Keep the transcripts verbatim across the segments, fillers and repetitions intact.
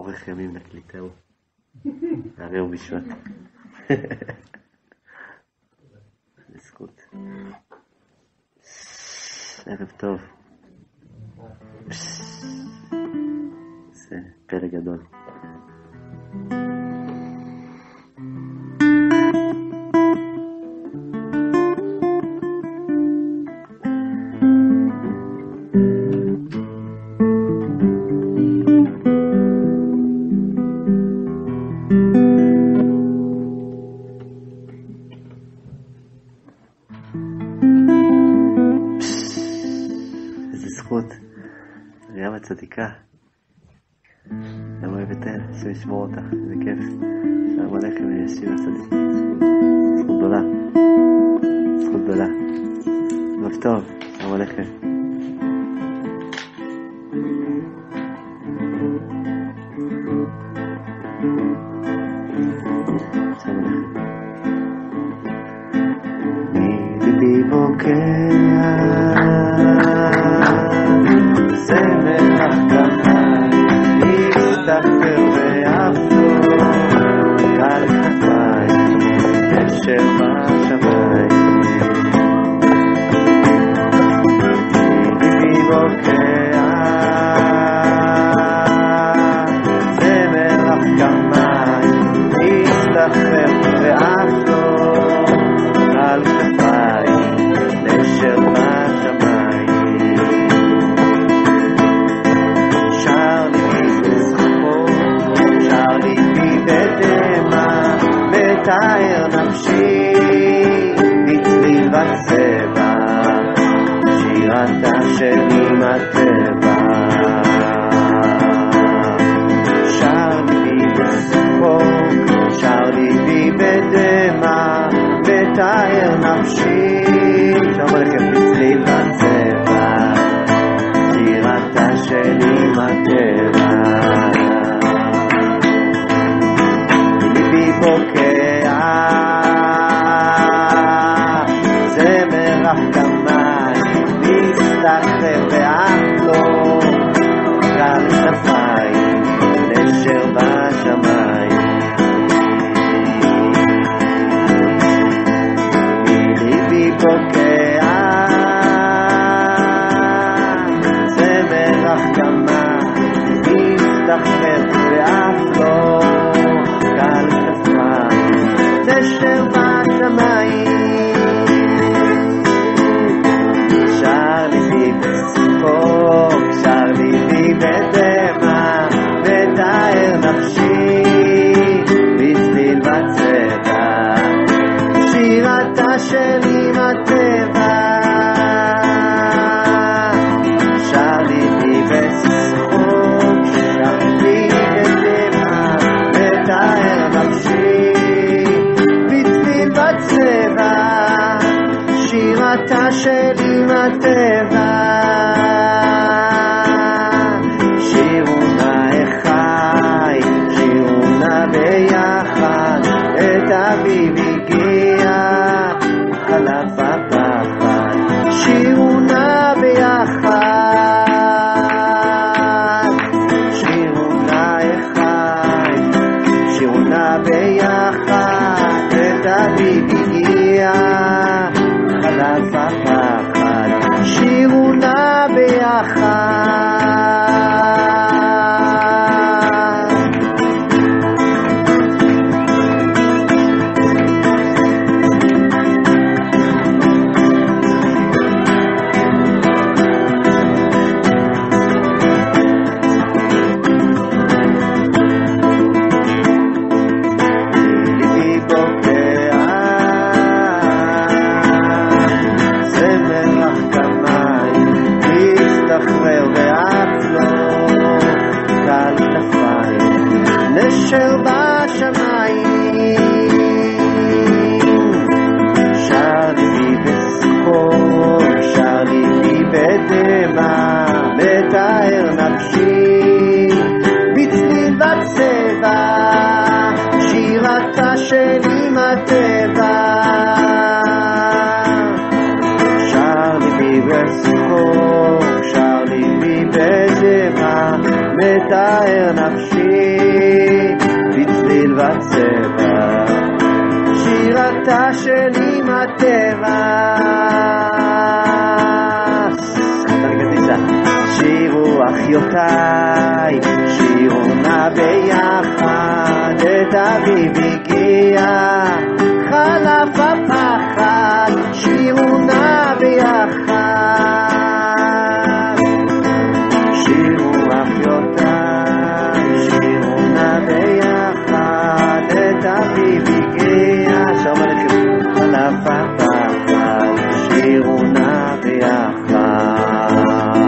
אורך ימים לקליטהו. הרי הוא בשבט. לזכות. ערב טוב. זה פלא גדול. צדיקה, למה אוהבת אל, השם ישמור אותך, זה כיף, שלום עליכם וישיב הצדיק, זכות גדולה, זכות גדולה, טוב טוב, שלום עליכם. שלום עליכם. מליבי בוקע תחתר ואפתור קל כפיים נשר בשמיים ליבי בוקע זמר החכמיים תחתר ואפתור קל כפיים נשר בשמיים שר מתאר נפשי בצליל בצבע שירתה שלי מהטבע שר ליבי בשחוק שר ליבי בדמע מתאר נפשי שם הולכת בצליל בצבע שירתה שלי מהטבע ליבי בוקע זמר החכמיים מסתחרר ואפתור קל כפיים נשר בשמיים ליבי בוקע זמר החכמיים מסתחרר ואפתור קל כפיים נשר בשמיים שר ליבי בשחוק שר ליבי בדמע מתאר נפשי בצליל בצבע שירתה שלי מהטבע שר ליבי בשחוק שר ליבי בדמע מתאר נפשי בצליל בצבע שירתה שלי מהטבע שירו נא אחי שירו נא ביחד את אביב הגיע חלף הפחד שירו נא ביחד שירו נא אחי שירו נא ביחד את אביב הגיע חלף הפחד שירו נא ביחד נשר בשמיים שר ליבי בשחוק שר ליבי בדמע מתאר נפשי בצליל בצבע שירתה שלי מהטבע שר ליבי בשחוק שר ליבי בדמע מתאר נפשי בצבע, שירתה שלי מהטבע. שירו אחיותיי, שירו נא ביחד, את אביב הגיע, חלף הפחד, שירו נא ביחד. שירו אחיותיי, שירו נא ביחד, את אביב הגיע, שלום עליכם, חלף הפחד, שירו נא ביחד.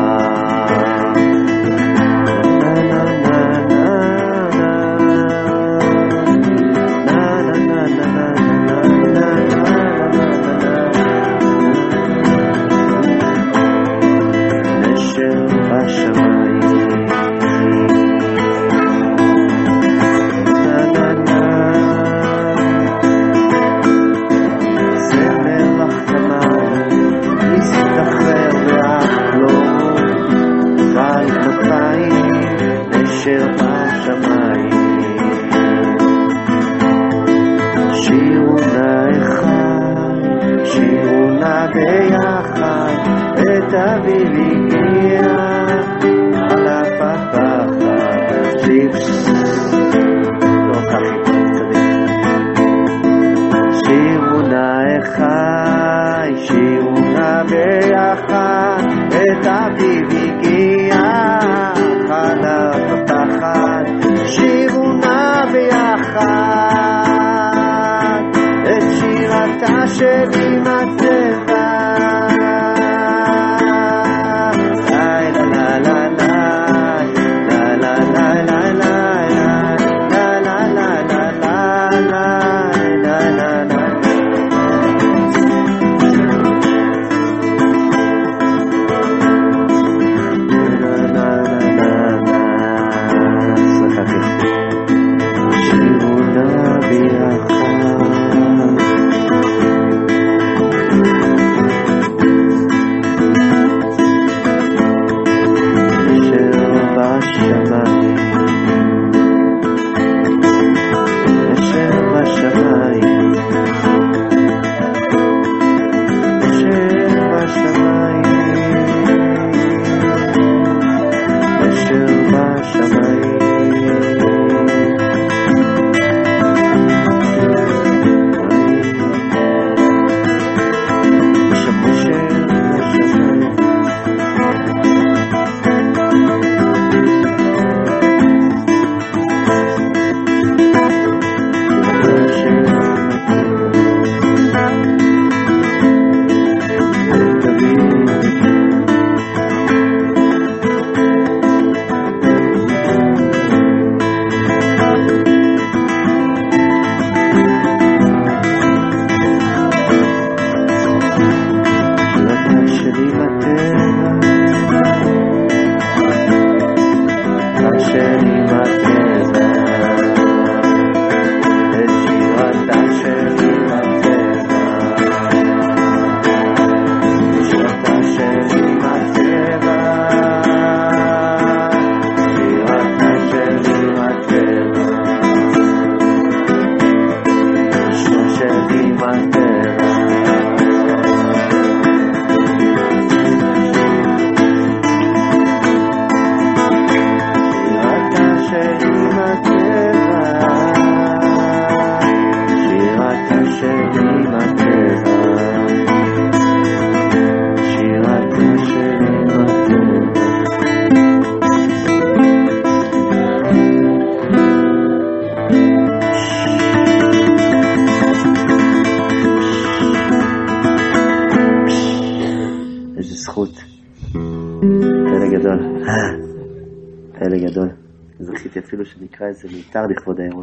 אפילו שנקרא איזה מיתר לכבוד האירוע.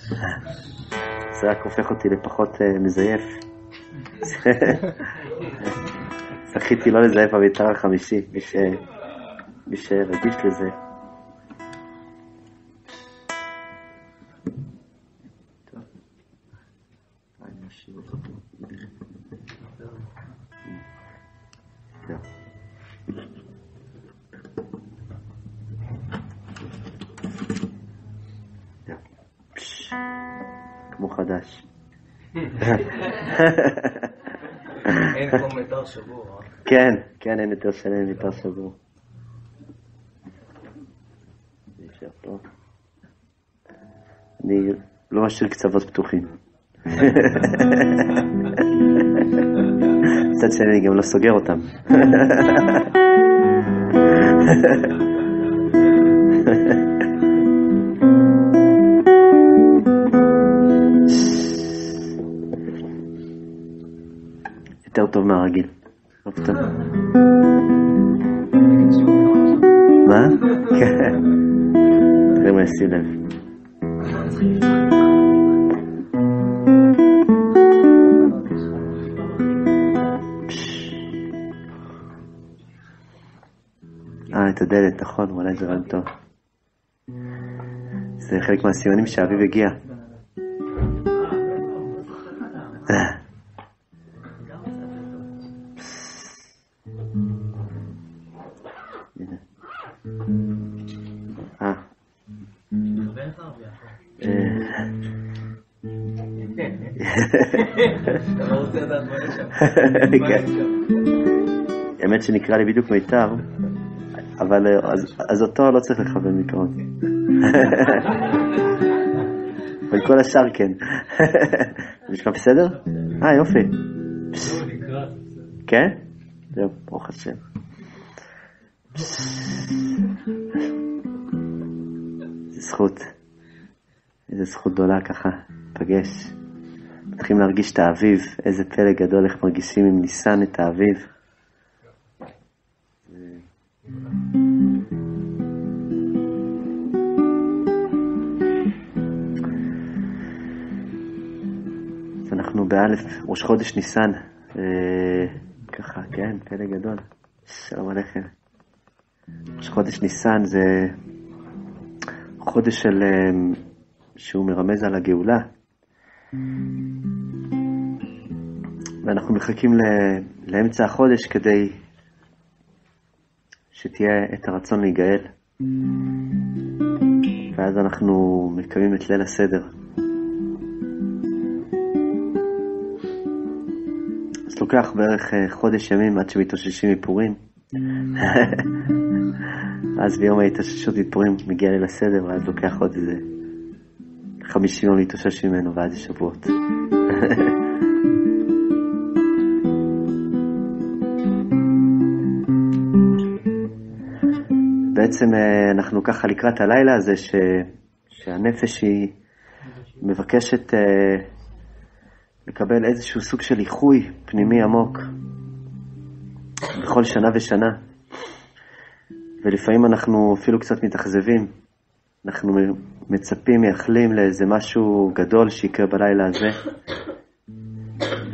זה רק הופך אותי לפחות מזייף. זכיתי לא לזייף במיתר החמישי, מי שרגיש לזה. טוב. אני משאיר אותו. טוב. Yeah. מקום חדש. אין כמו מיתר שבור, אה? כן, כן, אין יותר שלם מיתר שבור. אני לא משאיר קצוות פתוחים. מצד שני, אני גם לא סוגר אותם. יותר טוב מהרגיל. מה? כן. תראה מה ישים לב. אה, את הדלת, נכון, אולי זה רעיון טוב. זה חלק מהסימנים שהאביב הגיע. אה. אתה לא רוצה לדעת מה יש שם. האמת שנקרא לי בדיוק מיתר, אבל אז אותו לא צריך לכוון מקרוב. אבל כל השאר כן. זה נשמע בסדר? אה, יופי. כן? זהו, ברוך השם. איזה זכות. איזה זכות גדולה ככה, פגש. מתחילים להרגיש את האביב, איזה פלא גדול, איך מרגישים עם ניסן את האביב. אז אנחנו באלף, ראש חודש ניסן, ככה, כן, פלא גדול. שלום עליכם. ראש חודש ניסן זה חודש של, שהוא מרמז על הגאולה. ואנחנו מחכים לאמצע החודש כדי שתהיה את הרצון להיגאל. ואז אנחנו מקיימים את ליל הסדר. אז לוקח בערך חודש ימים עד שמתאוששים מפורים. אז ביום ההתאוששות מפורים מגיע ליל הסדר, ואז לוקח עוד איזה חמישים יום להתאושש ממנו, ואז יש שבועות. בעצם אנחנו ככה לקראת הלילה הזה ש... שהנפש היא מבקשת לקבל איזשהו סוג של איחוי פנימי עמוק בכל שנה ושנה. ולפעמים אנחנו אפילו קצת מתאכזבים. אנחנו מצפים, מייחלים לאיזה משהו גדול שיקרה בלילה הזה. ו...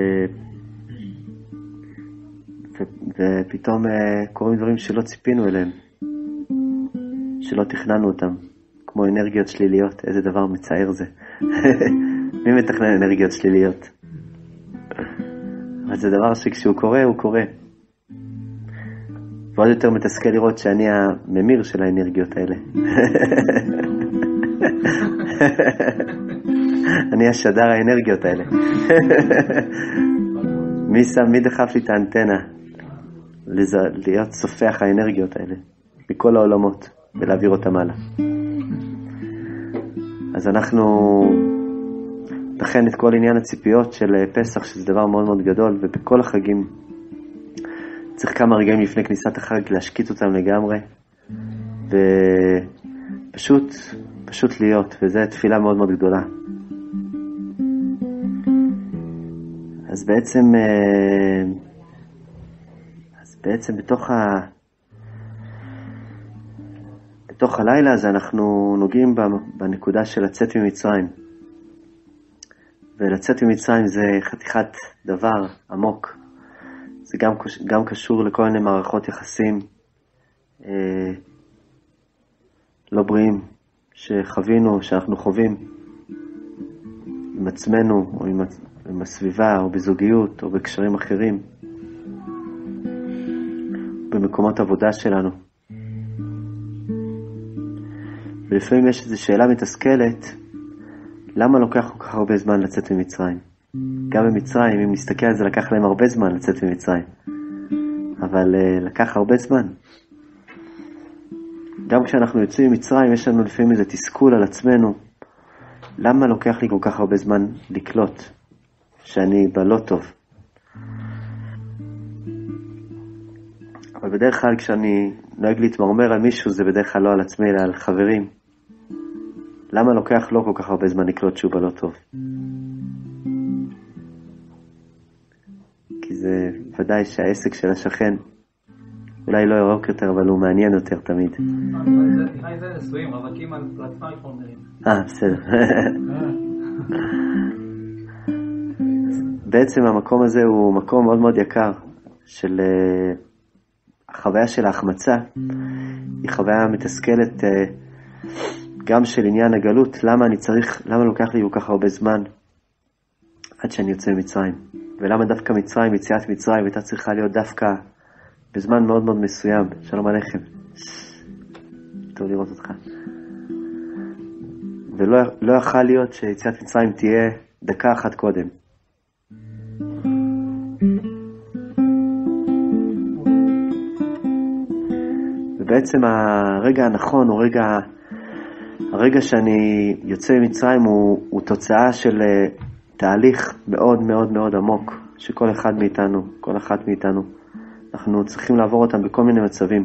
ו... ופתאום קורים דברים שלא ציפינו אליהם. שלא תכננו אותם. כמו אנרגיות שליליות. איזה דבר מצער זה. מי מתכנן אנרגיות שליליות? אבל זה דבר שכשהוא קורה, הוא קורה. ועוד יותר מתסכל לראות שאני הממיר של האנרגיות האלה. אני השדר האנרגיות האלה. מי שם, מי דחף לי את האנטנה להיות סופח האנרגיות האלה מכל העולמות ולהעביר אותם הלאה. אז אנחנו נכן את כל עניין הציפיות של פסח, שזה דבר מאוד מאוד גדול, ובכל החגים צריך כמה רגעים לפני כניסת החג להשקיט אותם לגמרי, ופשוט, פשוט להיות, וזו תפילה מאוד מאוד גדולה. אז בעצם, אז בעצם בתוך ה... בתוך הלילה הזה אנחנו נוגעים בנקודה של לצאת ממצרים. ולצאת ממצרים זה חתיכת דבר עמוק. זה גם, גם קשור לכל מיני מערכות יחסים אה, לא בריאים שחווינו, שאנחנו חווים עם עצמנו או עם, עם הסביבה או בזוגיות או בקשרים אחרים, במקומות עבודה שלנו. ולפעמים יש איזו שאלה מתסכלת, למה לוקח כל כך הרבה זמן לצאת ממצרים? גם במצרים, אם נסתכל על זה, לקח להם הרבה זמן לצאת ממצרים. אבל uh, לקח הרבה זמן. גם כשאנחנו יוצאים ממצרים, יש לנו לפעמים איזה תסכול על עצמנו. למה לוקח לי כל כך הרבה זמן לקלוט שאני בלא טוב? אבל בדרך כלל כשאני נוהג להתמרמר על מישהו, זה בדרך כלל לא על עצמי, אלא על חברים. למה לוקח לו כל כך הרבה זמן לקלוט שהוא בלא טוב? כי זה ודאי שהעסק של השכן אולי לא ירוק יותר, אבל הוא מעניין יותר תמיד. נראה לי זה נשואים, רווקים על עצמם מתמרמרים. אה, בסדר. בעצם המקום הזה הוא מקום מאוד מאוד יקר של החוויה של ההחמצה. היא חוויה מתסכלת גם של עניין הגלות. למה אני צריך, למה לוקח לי כל כך הרבה זמן עד שאני יוצא ממצרים? ולמה דווקא מצרים, יציאת מצרים, הייתה צריכה להיות דווקא בזמן מאוד מאוד מסוים? שלום עליכם. טוב לראות אותך. ולא לא יכול להיות שיציאת מצרים תהיה דקה אחת קודם. ובעצם הרגע הנכון, הוא רגע, הרגע שאני יוצא ממצרים הוא, הוא תוצאה של תהליך מאוד מאוד מאוד עמוק, שכל אחד מאיתנו, כל אחת מאיתנו, אנחנו צריכים לעבור אותם בכל מיני מצבים.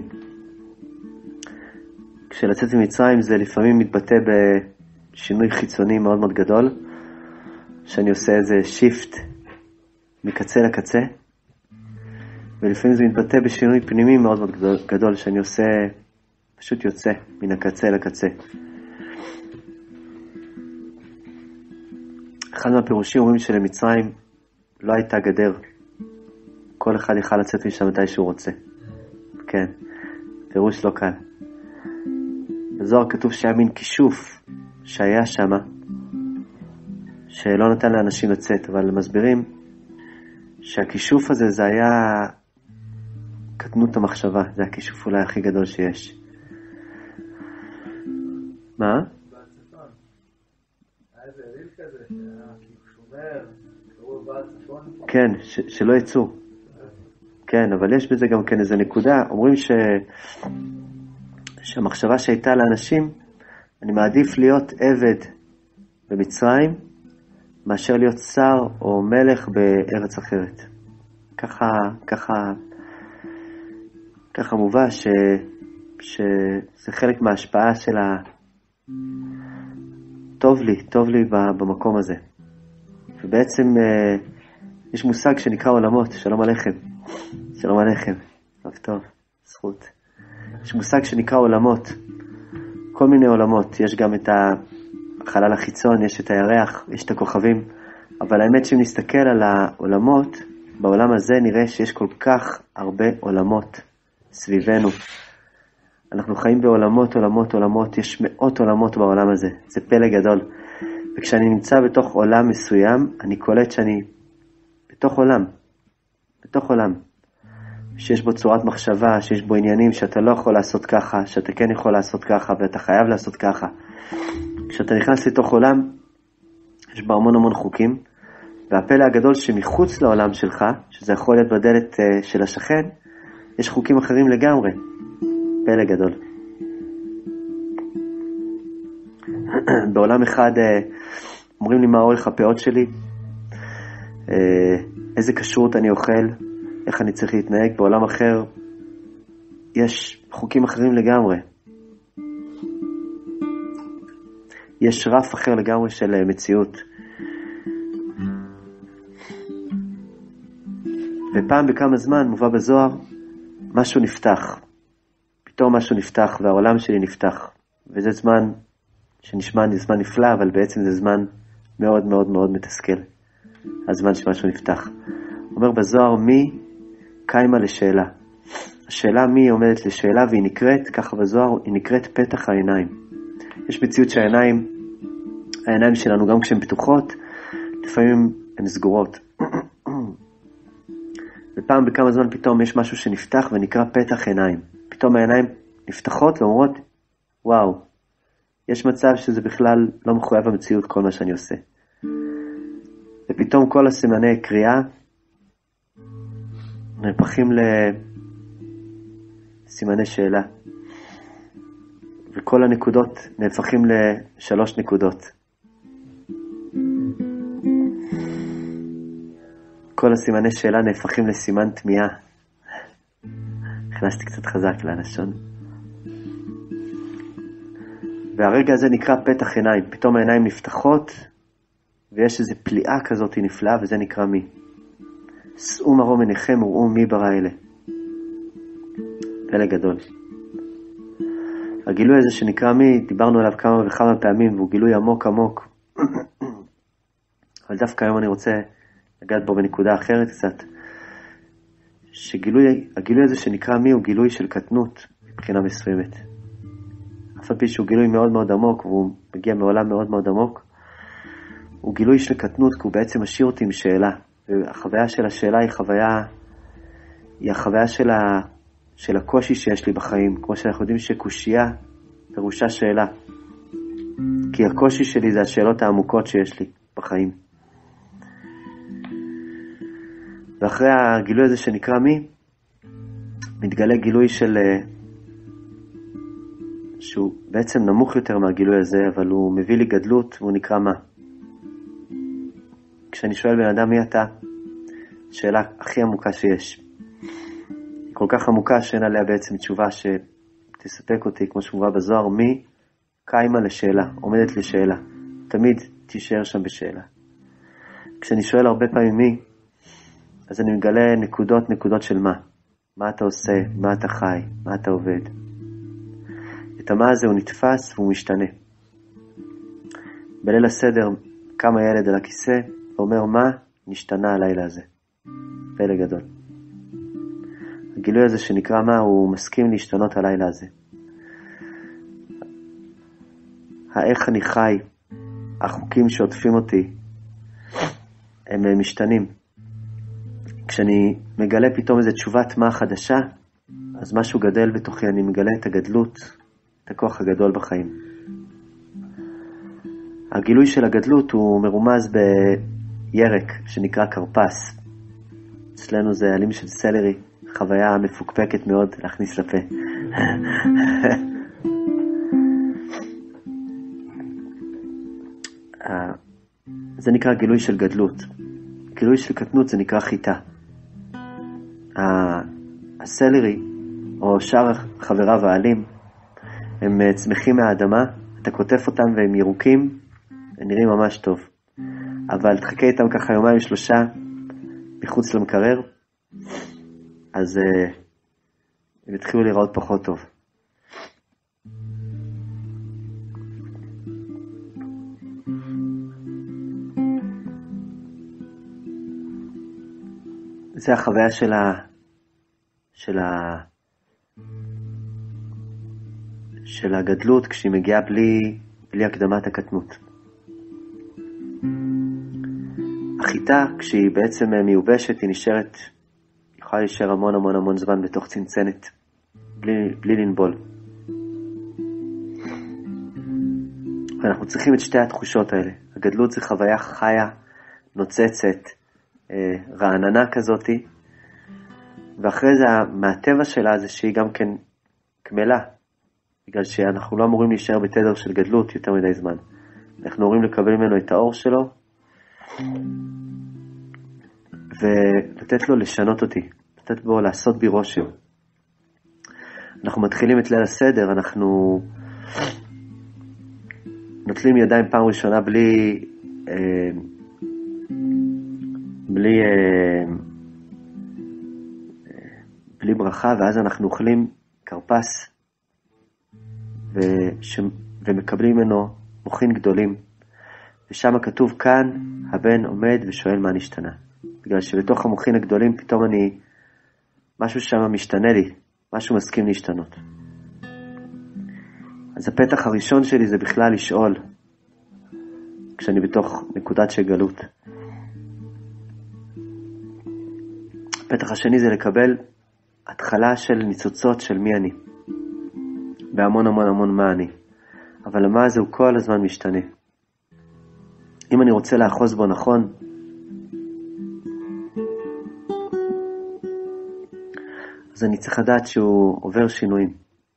כשלצאת ממצרים זה לפעמים מתבטא בשינוי חיצוני מאוד מאוד גדול, שאני עושה איזה שיפט מקצה לקצה, ולפעמים זה מתבטא בשינוי פנימי מאוד מאוד גדול, גדול שאני עושה, פשוט יוצא מן הקצה לקצה. אחד מהפירושים אומרים שלמצרים לא הייתה גדר. כל אחד יכל לצאת משם מתי שהוא רוצה. כן, פירוש לא קל. בזוהר כתוב שהיה מין כישוף שהיה שם, שלא נתן לאנשים לצאת, אבל מסבירים שהכישוף הזה זה היה קטנות המחשבה, זה הכישוף אולי הכי גדול שיש. מה? כן, ש- שלא יצאו. כן, אבל יש בזה גם כן איזו נקודה. אומרים ש... שהמחשבה שהייתה לאנשים, אני מעדיף להיות עבד במצרים, מאשר להיות שר או מלך בארץ אחרת. ככה, ככה, ככה מובא ש... שזה חלק מההשפעה של ה... טוב לי, טוב לי במקום הזה. ובעצם יש מושג שנקרא עולמות. שלום עליכם. שלום עליכם. טוב טוב, זכות. יש מושג שנקרא עולמות. כל מיני עולמות. יש גם את החלל החיצון, יש את הירח, יש את הכוכבים. אבל האמת שאם נסתכל על העולמות, בעולם הזה נראה שיש כל כך הרבה עולמות סביבנו. אנחנו חיים בעולמות, עולמות, עולמות. יש מאות עולמות בעולם הזה. זה פלא גדול. וכשאני נמצא בתוך עולם מסוים, אני קולט שאני בתוך עולם. בתוך עולם. שיש בו צורת מחשבה, שיש בו עניינים שאתה לא יכול לעשות ככה, שאתה כן יכול לעשות ככה, ואתה חייב לעשות ככה. כשאתה נכנס לתוך עולם, יש בו המון המון חוקים, והפלא הגדול שמחוץ לעולם שלך, שזה יכול להיות בדלת של השכן, יש חוקים אחרים לגמרי. פלא גדול. בעולם אחד אומרים לי מה אורך הפאות שלי, איזה כשרות אני אוכל, איך אני צריך להתנהג. בעולם אחר יש חוקים אחרים לגמרי. יש רף אחר לגמרי של מציאות. ופעם בכמה זמן מובא בזוהר, משהו נפתח. פתאום משהו נפתח והעולם שלי נפתח. וזה זמן שנשמע זמן נפלא, אבל בעצם זה זמן מאוד מאוד מאוד מתסכל. הזמן שמשהו נפתח. אומר בזוהר, מי קיימה לשאלה. השאלה מי עומדת לשאלה, והיא נקראת, ככה בזוהר, היא נקראת פתח העיניים. יש מציאות שהעיניים, העיניים שלנו גם כשהן פתוחות, לפעמים הן סגורות. ופעם בכמה זמן פתאום יש משהו שנפתח ונקרא פתח עיניים. פתאום העיניים נפתחות ואומרות, וואו, יש מצב שזה בכלל לא מחויב המציאות כל מה שאני עושה. ופתאום כל הסימני קריאה נהפכים לסימני שאלה. וכל הנקודות נהפכים לשלוש נקודות. כל הסימני שאלה נהפכים לסימן תמיהה. הכנסתי קצת חזק ללשון. והרגע הזה נקרא פתח עיניים. פתאום העיניים נפתחות, ויש איזו פליאה כזאת נפלאה, וזה נקרא מי. שאו מרום עיניכם וראו מי ברא אלה. פלא גדול. הגילוי הזה שנקרא מי, דיברנו עליו כמה וכמה פעמים, והוא גילוי עמוק עמוק. אבל דווקא היום אני רוצה לגעת בו בנקודה אחרת קצת. שגילוי, הגילוי הזה שנקרא מי הוא גילוי של קטנות מבחינה מסוימת. אף על פי שהוא גילוי מאוד מאוד עמוק, והוא מגיע מעולם מאוד מאוד עמוק, הוא גילוי של קטנות, כי הוא בעצם משאיר אותי עם שאלה. והחוויה של השאלה היא חוויה, היא החוויה של, ה, של הקושי שיש לי בחיים. כמו שאנחנו יודעים שקושייה פירושה שאלה. כי הקושי שלי זה השאלות העמוקות שיש לי בחיים. ואחרי הגילוי הזה שנקרא מי, מתגלה גילוי של, שהוא בעצם נמוך יותר מהגילוי הזה, אבל הוא מביא לי גדלות, והוא נקרא מה. כשאני שואל בן אדם מי אתה, שאלה הכי עמוקה שיש. היא כל כך עמוקה שאין עליה בעצם תשובה שתספק אותי, כמו שמובא בזוהר, מי קיימה לשאלה, עומדת לשאלה. תמיד תישאר שם בשאלה. כשאני שואל הרבה פעמים מי, אז אני מגלה נקודות נקודות של מה. מה אתה עושה, מה אתה חי, מה אתה עובד. את המה הזה הוא נתפס והוא משתנה. בליל הסדר קם הילד על הכיסא, ואומר מה נשתנה הלילה הזה. פלא גדול. הגילוי הזה שנקרא מה, הוא מסכים להשתנות הלילה הזה. האיך אני חי, החוקים שעוטפים אותי, הם משתנים. כשאני מגלה פתאום איזו תשובת מה חדשה, אז משהו גדל בתוכי, אני מגלה את הגדלות, את הכוח הגדול בחיים. הגילוי של הגדלות הוא מרומז בירק שנקרא קרפס. אצלנו זה עלים של סלרי, חוויה מפוקפקת מאוד להכניס לפה. זה נקרא גילוי של גדלות. גילוי של קטנות זה נקרא חיטה. הסלרי או שאר חבריו העלים הם צמחים מהאדמה, אתה כותף אותם והם ירוקים, הם נראים ממש טוב. אבל תחכה איתם ככה יומיים שלושה מחוץ למקרר, אז uh, הם התחילו לראות פחות טוב. זה החוויה של ה... של ה... של הגדלות כשהיא מגיעה בלי, בלי הקדמת הקטנות. החיטה, כשהיא בעצם מיובשת, היא נשארת, היא יכולה להישאר המון המון המון זמן בתוך צנצנת, בלי, בלי לנבול. ואנחנו צריכים את שתי התחושות האלה. הגדלות זה חוויה חיה, נוצצת, אה, רעננה כזאתי, ואחרי זה, מהטבע שלה זה שהיא גם כן כמלה, בגלל שאנחנו לא אמורים להישאר בתדר של גדלות יותר מדי זמן. אנחנו אמורים לקבל ממנו את האור שלו, ולתת לו לשנות אותי, לתת בו לעשות בי רושם. אנחנו מתחילים את ליל הסדר, אנחנו נוטלים ידיים פעם ראשונה בלי אה, בלי אה, בלי ברכה, ואז אנחנו אוכלים קרפס וש... ומקבלים ממנו מוחין גדולים, ושם כתוב כאן הבן עומד ושואל מה נשתנה, בגלל שבתוך המוחין הגדולים פתאום אני, משהו שם משתנה לי, משהו מסכים להשתנות. אז הפתח הראשון שלי זה בכלל לשאול, כשאני בתוך נקודת של גלות. הפתח השני זה לקבל התחלה של ניצוצות של מי אני, בהמון המון המון מה אני. אבל המה הזה הוא כל הזמן משתנה. אם אני רוצה לאחוז בו נכון, אז אני צריך לדעת שהוא עובר שינויים.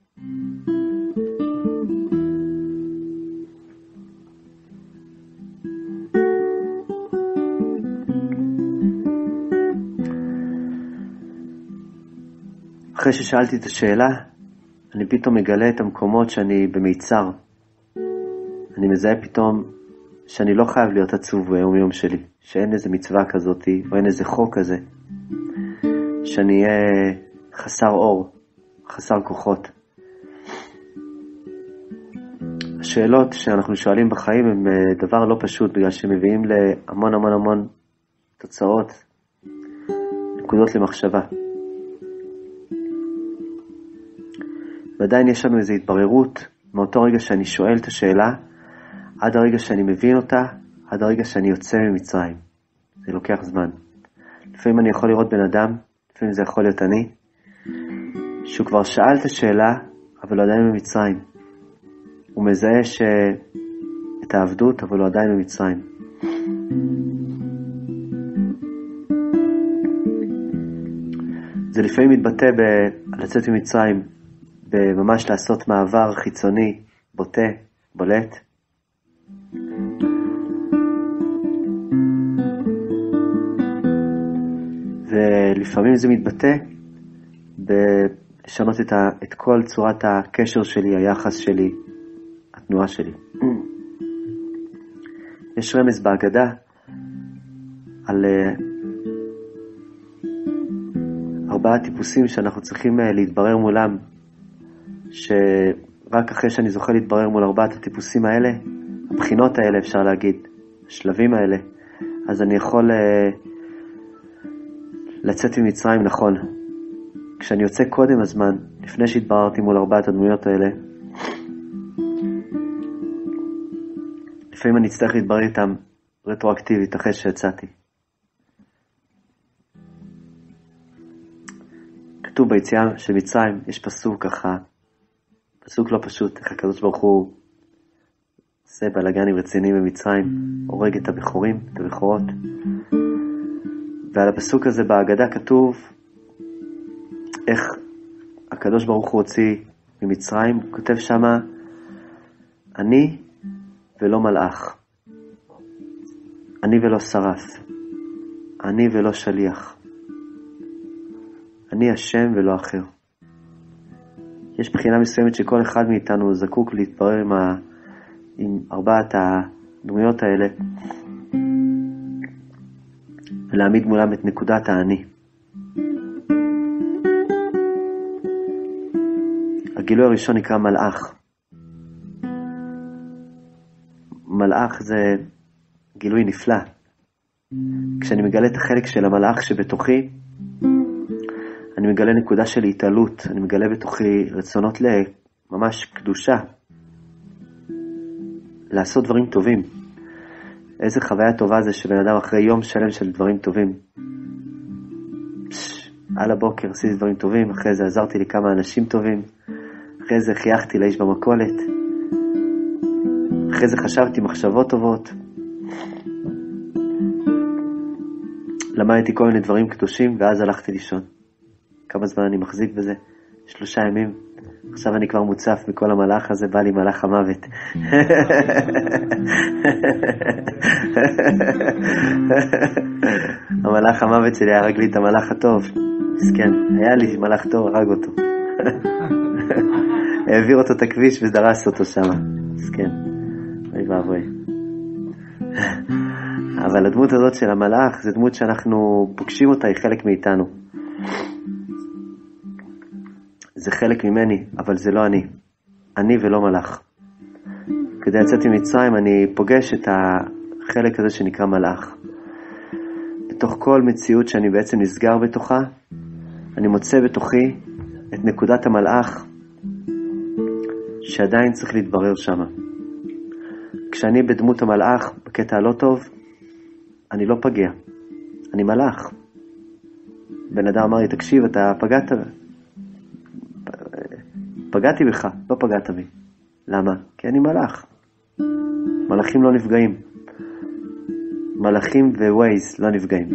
אחרי ששאלתי את השאלה, אני פתאום מגלה את המקומות שאני במיצר. אני מזהה פתאום שאני לא חייב להיות עצוב ביום יום שלי, שאין איזה מצווה כזאת, או אין איזה חוק כזה, שאני אהיה חסר אור, חסר כוחות. השאלות שאנחנו שואלים בחיים הם דבר לא פשוט, בגלל שהם מביאים להמון המון המון תוצאות, נקודות למחשבה. ועדיין יש לנו איזו התבררות מאותו רגע שאני שואל את השאלה, עד הרגע שאני מבין אותה, עד הרגע שאני יוצא ממצרים. זה לוקח זמן. לפעמים אני יכול לראות בן אדם, לפעמים זה יכול להיות אני, שהוא כבר שאל את השאלה, אבל הוא עדיין במצרים. הוא מזהה ש... את העבדות, אבל הוא עדיין במצרים. זה לפעמים מתבטא ב... לצאת ממצרים, בממש לעשות מעבר חיצוני, בוטה, בולט. ולפעמים זה מתבטא בלשנות את, ה, את כל צורת הקשר שלי, היחס שלי, התנועה שלי. יש רמז בהגדה על uh, ארבעה טיפוסים שאנחנו צריכים uh, להתברר מולם, שרק אחרי שאני זוכה להתברר מול ארבעת הטיפוסים האלה, הבחינות האלה אפשר להגיד, השלבים האלה, אז אני יכול uh, לצאת ממצרים נכון. כשאני יוצא קודם הזמן, לפני שהתבררתי מול ארבעת הדמויות האלה, לפעמים אני אצטרך להתברר איתם רטרואקטיבית אחרי שיצאתי. כתוב ביציאה של מצרים, יש פסוק ככה, פסוק לא פשוט, איך הקדוש ברוך הוא עושה בלגנים רציניים במצרים, הורג את הבכורים, את הבכורות. ועל הפסוק הזה בהגדה כתוב איך הקדוש ברוך הוא הוציא ממצרים, הוא כותב שמה, אני ולא מלאך, אני ולא שרף, אני ולא שליח, אני השם ולא אחר. יש בחינה מסוימת שכל אחד מאיתנו זקוק להתברר עם, ה... עם ארבעת הדמויות האלה, ולהעמיד מולם את נקודת האני. הגילוי הראשון נקרא מלאך. מלאך זה גילוי נפלא. כשאני מגלה את החלק של המלאך שבתוכי, אני מגלה נקודה של התעלות, אני מגלה בתוכי רצונות לממש קדושה, לעשות דברים טובים. איזה חוויה טובה זה שבן אדם אחרי יום שלם של דברים טובים, פש, על הבוקר עשיתי דברים טובים, אחרי זה עזרתי לי כמה אנשים טובים, אחרי זה חייכתי לאיש במכולת, אחרי זה חשבתי מחשבות טובות, למדתי כל מיני דברים קדושים, ואז הלכתי לישון. כמה זמן אני מחזיק בזה? שלושה ימים. עכשיו אני כבר מוצף מכל המלאך הזה, בא לי מלאך המוות. המלאך המוות שלי הרג לי את המלאך הטוב. מסכן, היה לי מלאך טוב, הרג אותו. העביר אותו את הכביש ודרס אותו שם. מסכן. אוי ואבוי. אבל הדמות הזאת של המלאך, זו דמות שאנחנו פוגשים אותה, היא חלק מאיתנו. זה חלק ממני, אבל זה לא אני. אני ולא מלאך. כדי לצאת ממצרים, אני פוגש את החלק הזה שנקרא מלאך. בתוך כל מציאות שאני בעצם נסגר בתוכה, אני מוצא בתוכי את נקודת המלאך, שעדיין צריך להתברר שם. כשאני בדמות המלאך, בקטע הלא טוב, אני לא פגע. אני מלאך. בן אדם אמר לי, תקשיב, אתה פגעת... פגעתי בך, לא פגעת בי. למה? כי אני מלאך. מלאכים לא נפגעים. מלאכים ווייז לא נפגעים.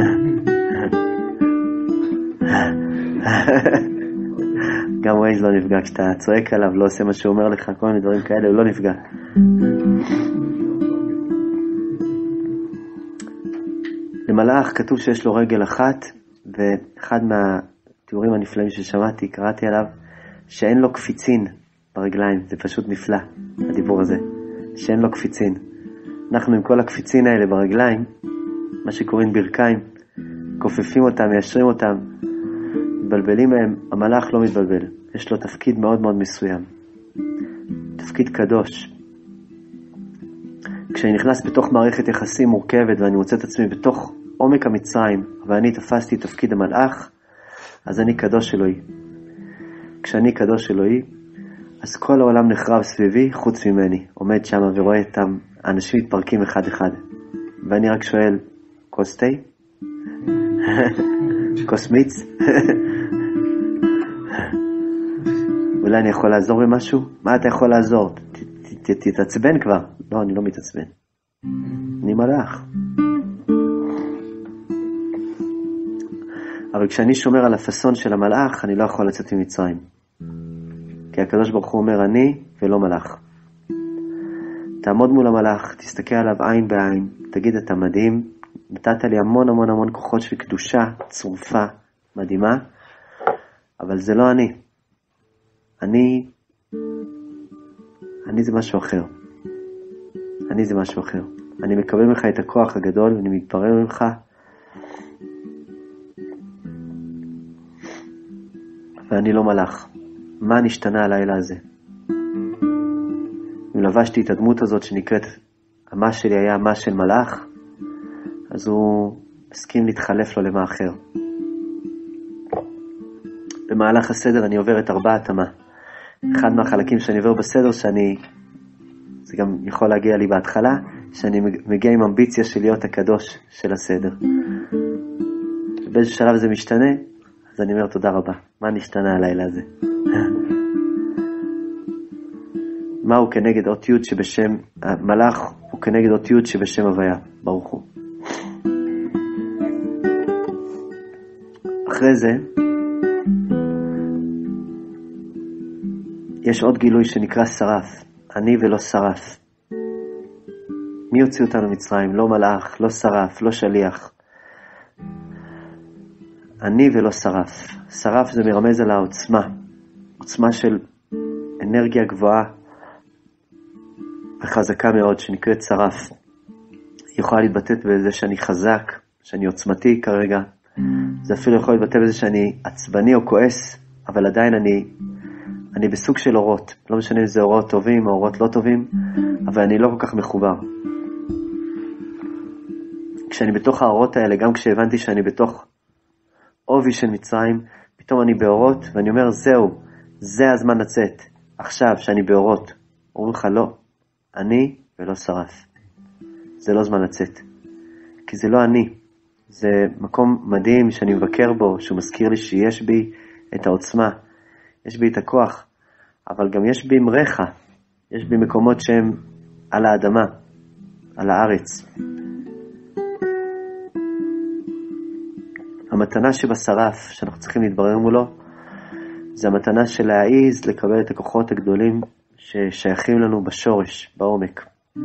גם ווייז לא נפגע. כשאתה צועק עליו, לא עושה מה שהוא אומר לך, כל מיני דברים כאלה, הוא לא נפגע. למלאך כתוב שיש לו רגל אחת, ואחד מהתיאורים הנפלאים ששמעתי, קראתי עליו, שאין לו קפיצין ברגליים. זה פשוט נפלא, הדיבור הזה. שאין לו קפיצין. אנחנו עם כל הקפיצין האלה ברגליים, מה שקוראים ברכיים, כופפים אותם, מיישרים אותם, מבלבלים מהם. המלאך לא מתבלבל. יש לו תפקיד מאוד מאוד מסוים. תפקיד קדוש. כשאני נכנס בתוך מערכת יחסים מורכבת, ואני מוצא את עצמי בתוך עומק המצרים, ואני תפסתי תפקיד המלאך, אז אני קדוש אלוהי. כשאני קדוש אלוהי, אז כל העולם נחרב סביבי, חוץ ממני. עומד שם ורואה את האנשים מתפרקים אחד אחד. ואני רק שואל, כוס תה? כוס מיץ? אולי אני יכול לעזור במשהו? מה אתה יכול לעזור? תתעצבן כבר. לא, אני לא מתעצבן. אני מלאך. אבל כשאני שומר על הפסון של המלאך, אני לא יכול לצאת ממצרים. כי הקדוש ברוך הוא אומר, אני ולא מלאך. תעמוד מול המלאך, תסתכל עליו עין בעין, תגיד, אתה מדהים, נתת לי המון המון המון כוחות של קדושה, צרופה, מדהימה, אבל זה לא אני. אני, אני זה משהו אחר. אני זה משהו אחר. אני מקבל ממך את הכוח הגדול, ואני מתברר ממך, ואני לא מלאך. מה נשתנה הלילה הזה? אם לבשתי את הדמות הזאת שנקראת, המה שלי היה המה של מלאך, אז הוא הסכים להתחלף לו למה אחר. במהלך הסדר אני עובר את ארבעת המה. אחד מהחלקים שאני עובר בסדר, שאני, זה גם יכול להגיע לי בהתחלה, שאני מגיע עם אמביציה של להיות הקדוש של הסדר. באיזשהו שלב זה משתנה, אז אני אומר תודה רבה. מה נשתנה הלילה הזה? מהו כנגד אות י' שבשם, המלאך הוא כנגד אות י' שבשם הוויה, ברוך הוא. אחרי זה, יש עוד גילוי שנקרא שרף, אני ולא שרף. מי הוציא אותנו מצרים? לא מלאך, לא שרף, לא שליח. אני ולא שרף. שרף זה מרמז על העוצמה, עוצמה של אנרגיה גבוהה וחזקה מאוד שנקראת שרף. היא יכולה להתבטאת בזה שאני חזק, שאני עוצמתי כרגע. זה אפילו יכול להתבטא בזה שאני עצבני או כועס, אבל עדיין אני, אני בסוג של אורות. לא משנה אם זה אורות טובים או אורות לא טובים, אבל אני לא כל כך מחובר. כשאני בתוך האורות האלה, גם כשהבנתי שאני בתוך עובי של מצרים, פתאום אני באורות, ואני אומר, זהו, זה הזמן לצאת. עכשיו שאני באורות. אומרים לך, לא, אני ולא שרף. זה לא זמן לצאת. כי זה לא אני. זה מקום מדהים שאני מבקר בו, שהוא מזכיר לי שיש בי את העוצמה, יש בי את הכוח, אבל גם יש בי מרחה, יש בי מקומות שהם על האדמה, על הארץ. המתנה שבשרף, שאנחנו צריכים להתברר מולו, זה המתנה של להעיז לקבל את הכוחות הגדולים ששייכים לנו בשורש, בעומק.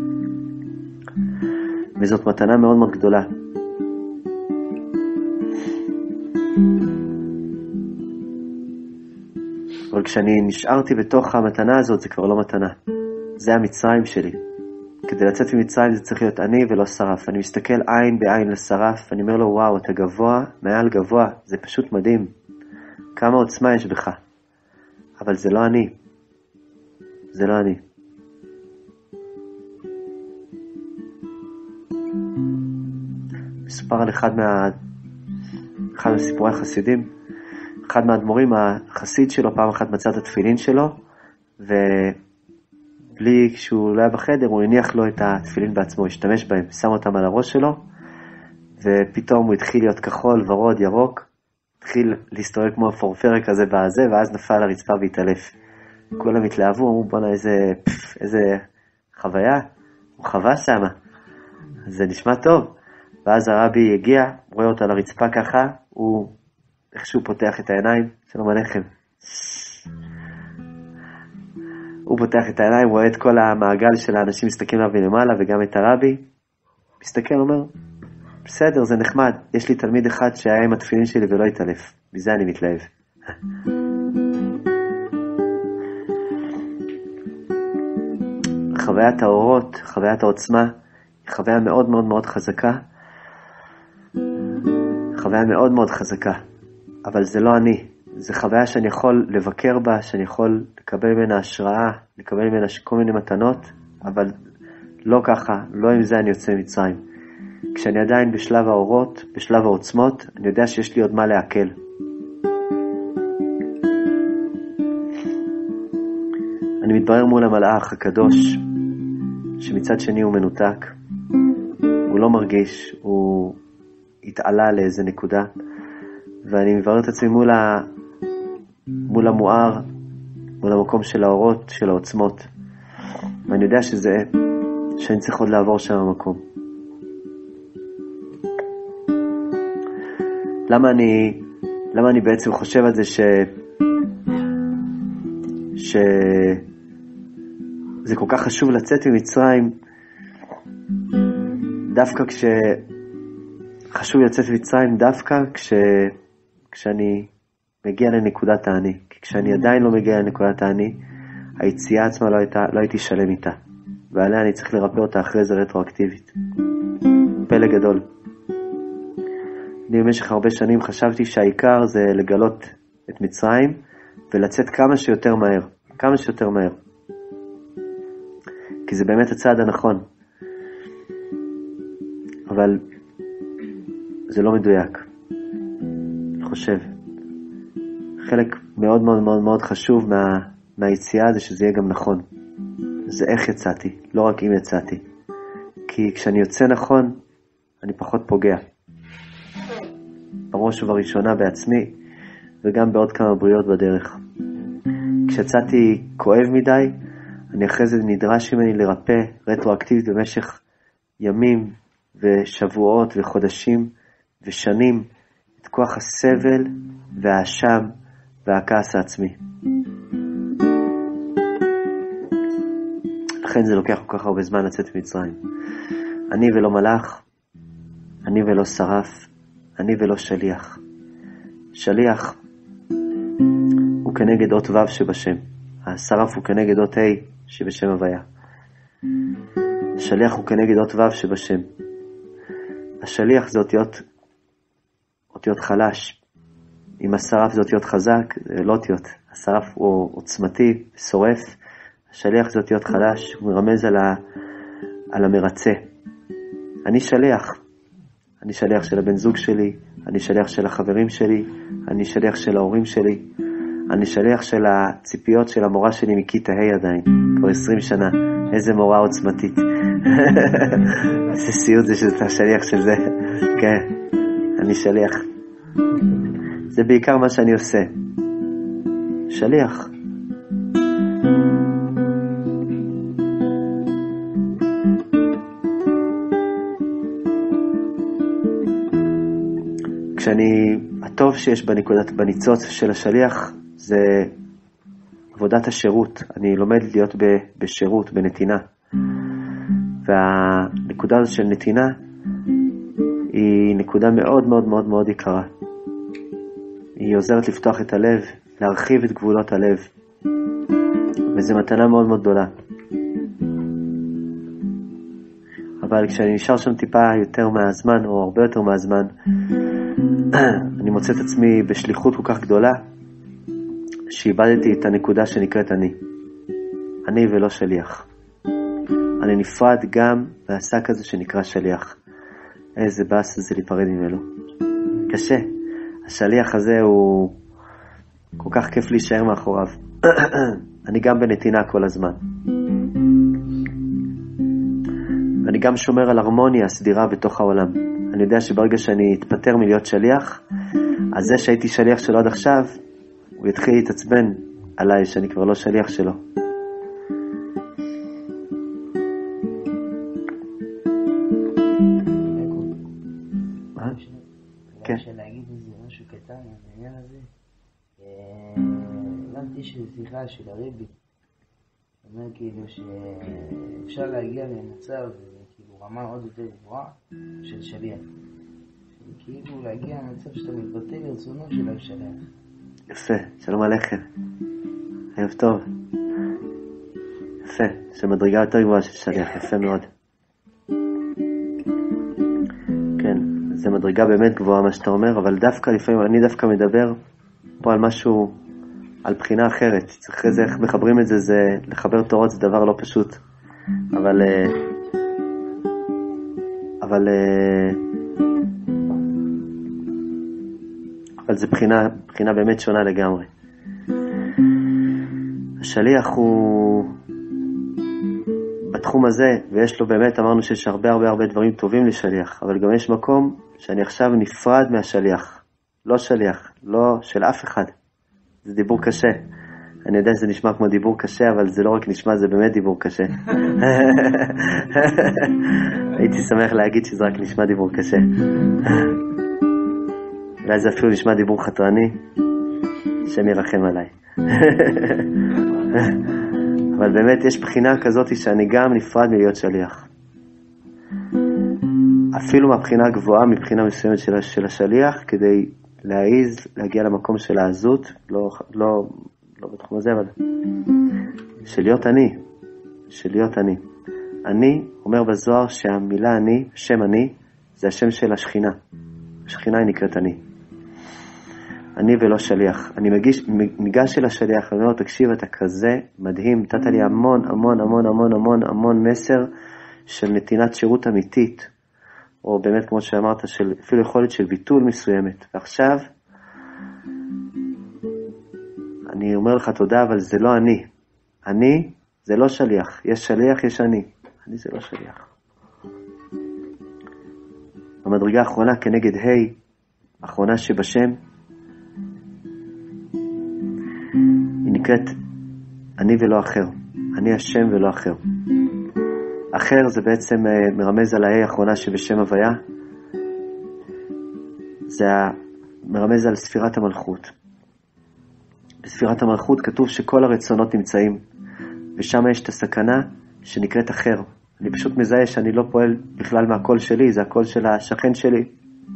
וזאת מתנה מאוד מאוד גדולה. אבל כשאני נשארתי בתוך המתנה הזאת, זה כבר לא מתנה. זה המצרים שלי. כדי לצאת ממצרים זה צריך להיות אני ולא שרף. אני מסתכל עין בעין לשרף, אני אומר לו, וואו, אתה גבוה, מעל גבוה, זה פשוט מדהים. כמה עוצמה יש בך. אבל זה לא אני. זה לא אני. מסופר על אחד מה... אחד מהסיפורי החסידים, אחד מהאדמו"רים, החסיד שלו, פעם אחת מצא את התפילין שלו, ובלי, כשהוא לא היה בחדר, הוא הניח לו את התפילין בעצמו, השתמש בהם, שם אותם על הראש שלו, ופתאום הוא התחיל להיות כחול, ורוד, ירוק, התחיל להסתובב כמו הפורפרק הזה בזה, ואז נפל על הרצפה והתעלף. כולם התלהבו, אמרו בונה איזה, איזה חוויה, הוא חווה שמה, זה נשמע טוב. ואז הרבי הגיע, רואה אותו על הרצפה ככה, הוא איכשהו פותח את העיניים, שלום עליכם. הוא פותח את העיניים, רואה את כל המעגל של האנשים מסתכלים עליו מלמעלה, וגם את הרבי, מסתכל, אומר, בסדר, זה נחמד, יש לי תלמיד אחד שהיה עם התפילין שלי ולא התעלף, מזה אני מתלהב. חוויית האורות, חוויית העוצמה, היא חוויה מאוד מאוד מאוד חזקה, חוויה מאוד מאוד חזקה, אבל זה לא אני, זה חוויה שאני יכול לבקר בה, שאני יכול לקבל ממנה השראה, לקבל ממנה כל מיני מתנות, אבל לא ככה, לא עם זה אני יוצא מצרים. כשאני עדיין בשלב האורות, בשלב העוצמות, אני יודע שיש לי עוד מה להקל. אני מתברר מול המלאך הקדוש, שמצד שני הוא מנותק, הוא לא מרגיש, הוא התעלה לאיזה נקודה, ואני מברר את עצמי מול, ה... מול המואר, מול המקום של האורות, של העוצמות, ואני יודע שזה, שאני צריך עוד לעבור שם המקום. למה אני, למה אני בעצם חושב על זה ש... ש... זה כל כך חשוב לצאת ממצרים, דווקא כש... חשוב לצאת ממצרים דווקא כש... כשאני מגיע לנקודת העני. כי כשאני עדיין לא מגיע לנקודת העני, היציאה עצמה לא הייתה, לא הייתי שלם איתה. ועליה אני צריך לרפא אותה אחרי זה רטרואקטיבית. פלא גדול. אני במשך הרבה שנים חשבתי שהעיקר זה לגלות את מצרים, ולצאת כמה שיותר מהר. כמה שיותר מהר. כי זה באמת הצעד הנכון. אבל זה לא מדויק. אני חושב. חלק מאוד מאוד מאוד מאוד חשוב מה, מהיציאה זה שזה יהיה גם נכון. זה איך יצאתי, לא רק אם יצאתי. כי כשאני יוצא נכון, אני פחות פוגע. בראש ובראשונה בעצמי, וגם בעוד כמה בריאות בדרך. כשיצאתי כואב מדי, אני אחרי זה נדרש ממני לרפא רטרואקטיבית במשך ימים ושבועות וחודשים ושנים את כוח הסבל והאשם והכעס העצמי. לכן זה לוקח כל כך הרבה זמן לצאת ממצרים. אני ולא מלאך, אני ולא שרף, אני ולא שליח. שליח הוא כנגד אות ו' שבשם. השרף הוא כנגד אות ה' שבשם הוויה. השליח הוא כנגד אות ו' שבשם. השליח זה אותיות, אותיות חלש. אם השרף זה אותיות חזק, זה לא אותיות. השרף הוא עוצמתי, שורף. השליח זה אותיות חלש, הוא מרמז על, ה, על המרצה. אני שליח. אני שליח של הבן זוג שלי, אני שליח של החברים שלי, אני שליח של ההורים שלי, אני שליח של הציפיות של המורה שלי מכיתה ה' עדיין, כבר עשרים שנה. איזה מורה עוצמתית. איזה סיוט זה שאתה שליח של זה. כן, אני שליח. זה בעיקר מה שאני עושה. שליח. כשאני, הטוב שיש בנקודת, בניצוץ של השליח, זה עבודת השירות. אני לומד להיות ב, בשירות, בנתינה. והנקודה הזאת של נתינה, היא נקודה מאוד מאוד מאוד מאוד יקרה. היא עוזרת לפתוח את הלב, להרחיב את גבולות הלב. וזו מתנה מאוד מאוד גדולה. אבל כשאני נשאר שם טיפה יותר מהזמן, או הרבה יותר מהזמן, אני מוצא את עצמי בשליחות כל כך גדולה, שאיבדתי את הנקודה שנקראת אני. אני ולא שליח. אני נפרד גם מהשק הזה שנקרא שליח. איזה באס זה להיפרד ממנו. קשה. השליח הזה הוא כל כך כיף להישאר מאחוריו. אני גם בנתינה כל הזמן. ואני גם שומר על הרמוניה סדירה בתוך העולם. אני יודע שברגע שאני אתפטר מלהיות שליח, אז זה שהייתי שליח שלו עד עכשיו, הוא יתחיל להתעצבן עליי, שאני כבר לא שליח שלו. כן. להגיד איזה משהו קטן על העניין הזה, הבנתי ששיחה של הרבי, אומר כאילו שאפשר להגיע למצב, כאילו רמה עוד יותר גבוהה של שליח. כאילו להגיע למצב שאתה מתבטא לרצונו של השליח. יפה, שלום עליכם. ערב טוב. יפה, שמדרגה יותר גבוהה של שליח, יפה מאוד. כן, זה מדרגה באמת גבוהה מה שאתה אומר, אבל דווקא לפעמים, אני דווקא מדבר פה על משהו, על בחינה אחרת. צריך איזה, איך מחברים את זה, זה לחבר תורות זה דבר לא פשוט. אבל, אבל, אבל זה בחינה, בחינה באמת שונה לגמרי. השליח הוא בתחום הזה, ויש לו באמת, אמרנו שיש הרבה הרבה הרבה דברים טובים לשליח, אבל גם יש מקום שאני עכשיו נפרד מהשליח. לא שליח, לא של אף אחד. זה דיבור קשה. אני יודע שזה נשמע כמו דיבור קשה, אבל זה לא רק נשמע, זה באמת דיבור קשה. הייתי שמח להגיד שזה רק נשמע דיבור קשה. אולי זה אפילו נשמע דיבור חתרני, שם ירחם עליי. אבל באמת יש בחינה כזאת שאני גם נפרד מלהיות שליח. אפילו מהבחינה הגבוהה, מבחינה מסוימת של, של השליח, כדי להעיז, להגיע למקום של העזות, לא, לא, לא בתחום הזה, אבל של להיות אני, של להיות אני. אני אומר בזוהר שהמילה אני, שם אני, זה השם של השכינה. השכינה היא נקראת אני. אני ולא שליח. אני מגיש, ניגש אל השליח, אני אומר, תקשיב, אתה כזה מדהים, נתת לי המון, המון, המון, המון, המון, המון מסר של נתינת שירות אמיתית, או באמת, כמו שאמרת, של, אפילו יכולת של ביטול מסוימת. ועכשיו, אני אומר לך תודה, אבל זה לא אני. אני זה לא שליח. יש שליח, יש אני. אני זה לא שליח. במדרגה האחרונה, כנגד ה' האחרונה שבשם, היא נקראת אני ולא אחר. אני השם ולא אחר. אחר זה בעצם מרמז על הה' האחרונה שבשם הוויה. זה מרמז על ספירת המלכות. בספירת המלכות כתוב שכל הרצונות נמצאים, ושם יש את הסכנה שנקראת אחר. אני פשוט מזהה שאני לא פועל בכלל מהקול שלי, זה הקול של השכן שלי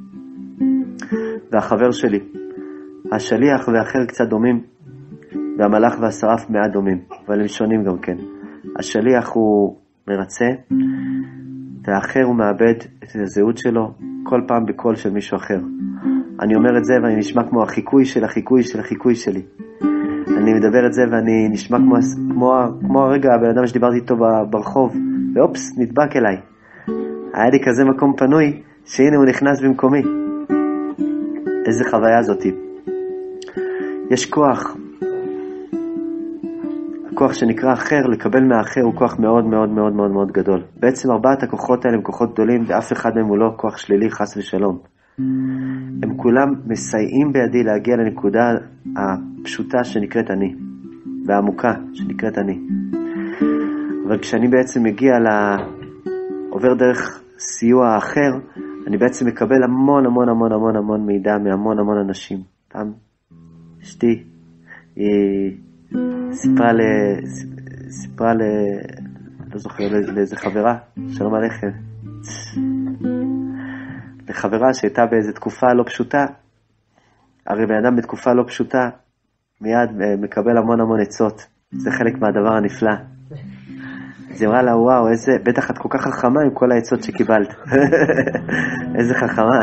והחבר שלי. השליח והאחר קצת דומים, והמלאך והשרף מעט דומים, אבל הם שונים גם כן. השליח הוא מרצה, והאחר הוא מאבד את הזהות שלו כל פעם בקול של מישהו אחר. אני אומר את זה ואני נשמע כמו החיקוי של החיקוי של החיקוי שלי. אני מדבר את זה ואני נשמע כמו, כמו, כמו הרגע הבן אדם שדיברתי איתו ברחוב, ואופס, נדבק אליי. היה לי כזה מקום פנוי, שהנה הוא נכנס במקומי. איזה חוויה זאת. יש כוח, הכוח שנקרא אחר, לקבל מהאחר הוא כוח מאוד מאוד מאוד מאוד מאוד גדול. בעצם ארבעת הכוחות האלה הם כוחות גדולים, ואף אחד מהם הוא לא כוח שלילי, חס ושלום. הם כולם מסייעים בידי להגיע לנקודה הפשוטה שנקראת אני, והעמוקה שנקראת אני. אבל כשאני בעצם מגיע ל... עובר דרך סיוע האחר, אני בעצם מקבל המון המון המון המון המון מידע מהמון המון אנשים. פעם אשתי, היא סיפרה ל... סיפרה ל... לא זוכר לאיזה חברה, שלום עליכם. לחברה שהייתה באיזו תקופה לא פשוטה, הרי בן אדם בתקופה לא פשוטה, מיד מקבל המון המון עצות. זה חלק מהדבר הנפלא. אז היא אמרה לה, וואו, איזה, בטח את כל כך חכמה עם כל העצות שקיבלת. איזה חכמה.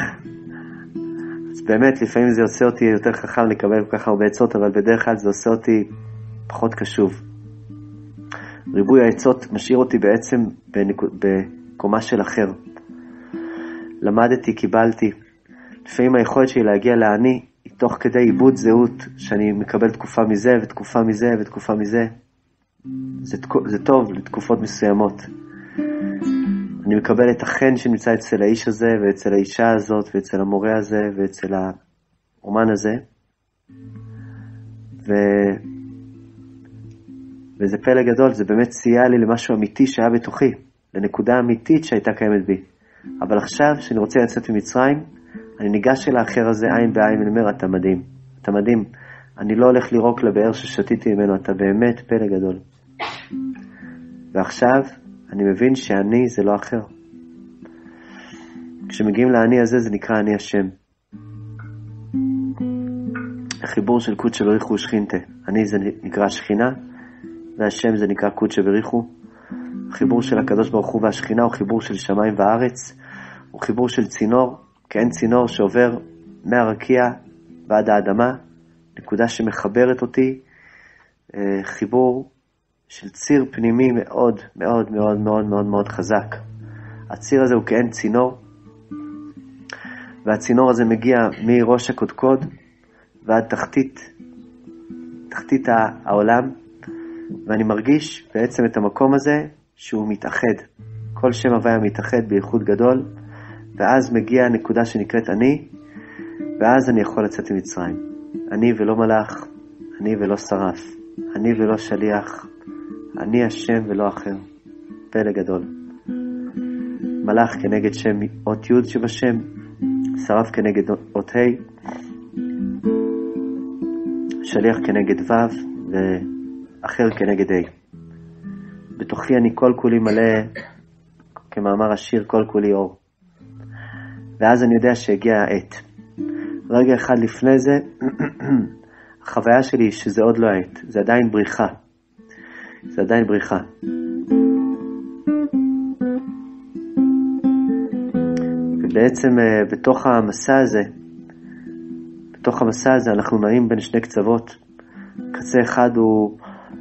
אז באמת, לפעמים זה עושה אותי יותר חכם לקבל כל כך הרבה עצות, אבל בדרך כלל זה עושה אותי פחות קשוב. ריבוי העצות משאיר אותי בעצם בקומה של אחר. למדתי, קיבלתי. לפעמים היכולת שלי להגיע לעני, היא תוך כדי עיבוד זהות, שאני מקבל תקופה מזה ותקופה מזה ותקופה מזה. זה, זה טוב לתקופות מסוימות. אני מקבל את החן שנמצא אצל האיש הזה, ואצל האישה הזאת, ואצל המורה הזה, ואצל האומן הזה. ו, וזה פלא גדול, זה באמת סייע לי למשהו אמיתי שהיה בתוכי, לנקודה אמיתית שהייתה קיימת בי. אבל עכשיו, שאני רוצה לצאת ממצרים, אני ניגש אל האחר הזה עין בעין, ואני אומר, אתה מדהים, אתה מדהים. אני לא הולך לירוק לבאר ששתיתי ממנו, אתה באמת פלא גדול. ועכשיו, אני מבין שאני זה לא אחר. כשמגיעים לאני הזה, זה נקרא אני השם. החיבור של קודשא בריחו ושכינתה. אני זה נקרא שכינה, והשם זה נקרא קודשא בריחו. החיבור של הקדוש ברוך הוא והשכינה הוא חיבור של שמיים וארץ. הוא חיבור של צינור, כאין צינור שעובר מהרקיע ועד האדמה, נקודה שמחברת אותי, חיבור של ציר פנימי מאוד מאוד מאוד מאוד מאוד מאוד חזק. הציר הזה הוא כאין צינור, והצינור הזה מגיע מראש הקודקוד ועד תחתית, תחתית העולם, ואני מרגיש בעצם את המקום הזה שהוא מתאחד. כל שם הוויה מתאחד בייחוד גדול, ואז מגיע הנקודה שנקראת אני, ואז אני יכול לצאת ממצרים. אני ולא מלאך, אני ולא שרף, אני ולא שליח, אני השם ולא אחר. פלא גדול. מלאך כנגד שם אות י' שבשם, שרף כנגד אות ה', שליח כנגד ו', ואחר כנגד ה'. בתוכי אני כל כולי מלא, כמאמר השיר, כל כולי אור. ואז אני יודע שהגיע העת. רגע אחד לפני זה, החוויה שלי שזה עוד לא העת, זה עדיין בריחה. זה עדיין בריחה. ובעצם בתוך המסע הזה, בתוך המסע הזה אנחנו נעים בין שני קצוות. קצה אחד הוא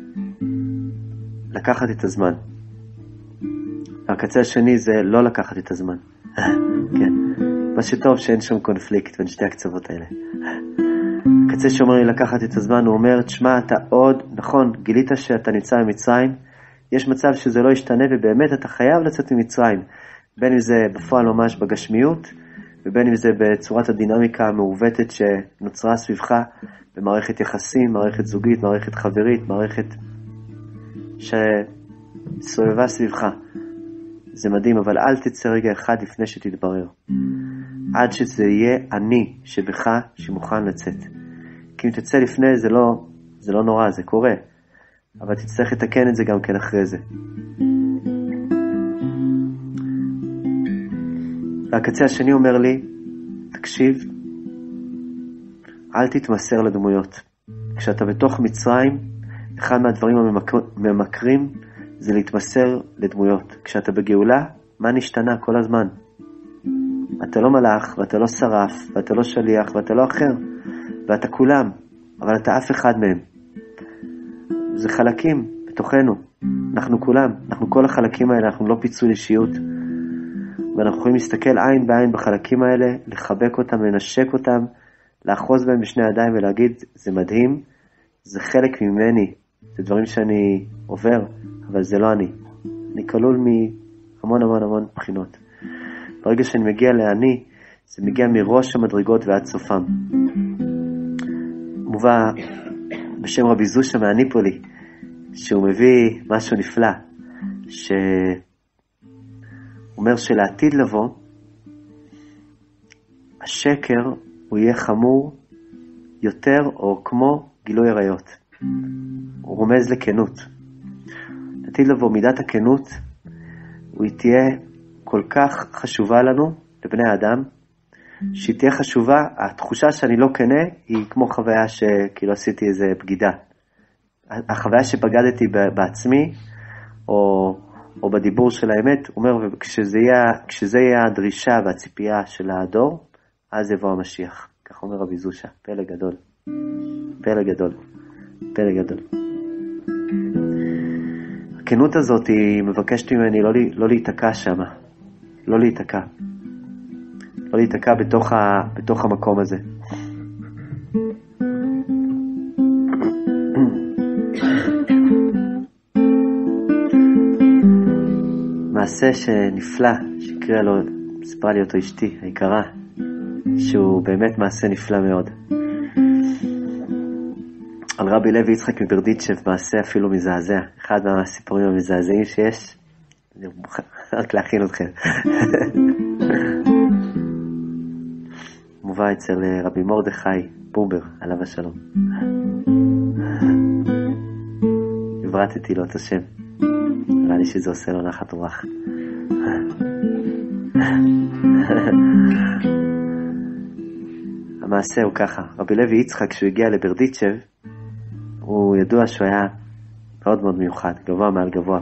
לקחת את הזמן. והקצה השני זה לא לקחת את הזמן. כן. מה שטוב שאין שום קונפליקט בין שתי הקצוות האלה. הקצה שאומר לי לקחת את הזמן, הוא אומר, תשמע, אתה עוד, נכון, גילית שאתה נמצא במצרים, יש מצב שזה לא ישתנה, ובאמת אתה חייב לצאת ממצרים, בין אם זה בפועל ממש בגשמיות, ובין אם זה בצורת הדינמיקה המעוותת שנוצרה סביבך, במערכת יחסים, מערכת זוגית, מערכת חברית, מערכת שסובבה סביבך. זה מדהים, אבל אל תצא רגע אחד לפני שתתברר. עד שזה יהיה אני שבך שמוכן לצאת. כי אם תצא לפני זה לא, זה לא נורא, זה קורה. אבל תצטרך לתקן את זה גם כן אחרי זה. והקצה השני אומר לי, תקשיב, אל תתמסר לדמויות. כשאתה בתוך מצרים, אחד מהדברים הממכרים זה להתמסר לדמויות. כשאתה בגאולה, מה נשתנה כל הזמן? אתה לא מלאך, ואתה לא שרף, ואתה לא שליח, ואתה לא אחר, ואתה כולם, אבל אתה אף אחד מהם. זה חלקים בתוכנו, אנחנו כולם, אנחנו כל החלקים האלה, אנחנו לא פיצול אישיות, ואנחנו יכולים להסתכל עין בעין בחלקים האלה, לחבק אותם, לנשק אותם, לאחוז בהם בשני ידיים ולהגיד, זה מדהים, זה חלק ממני, זה דברים שאני עובר, אבל זה לא אני. אני כלול מהמון המון המון בחינות. ברגע שאני מגיע לאני, זה מגיע מראש המדרגות ועד סופם. מובא בשם רבי זושה מהניפולי, שהוא מביא משהו נפלא, שהוא אומר שלעתיד לבוא, השקר הוא יהיה חמור יותר או כמו גילוי עריות. הוא רומז לכנות. לעתיד לבוא מידת הכנות, הוא תהיה כל כך חשובה לנו, לבני האדם, שהיא תהיה חשובה, התחושה שאני לא כנה, היא כמו חוויה שכאילו עשיתי איזה בגידה. החוויה שבגדתי בעצמי, או, או בדיבור של האמת, הוא אומר, וכשזה יהיה, כשזה יהיה הדרישה והציפייה של הדור, אז יבוא המשיח. כך אומר רבי זושה, פלא גדול. פלא גדול. פלא גדול. הכנות הזאת היא מבקשת ממני לא, לא להיתקע שם. לא להיתקע. לא להיתקע בתוך, ה, בתוך המקום הזה. מעשה שנפלא, שקרא לו, סיפרה לי אותו אשתי, היקרה, שהוא באמת מעשה נפלא מאוד. על רבי לוי יצחק מברדיצ'ב, מעשה אפילו מזעזע. אחד מהסיפורים המזעזעים שיש, אני מוכן רק להכין אתכם. מובא אצל רבי מרדכי בובר, עליו השלום. הברטתי לו את השם. נראה לי שזה עושה לו נחת רוח. המעשה הוא ככה, רבי לוי יצחק כשהוא הגיע לברדיצ'ב, הוא ידוע שהוא היה מאוד מאוד מיוחד, גבוה מעל גבוה.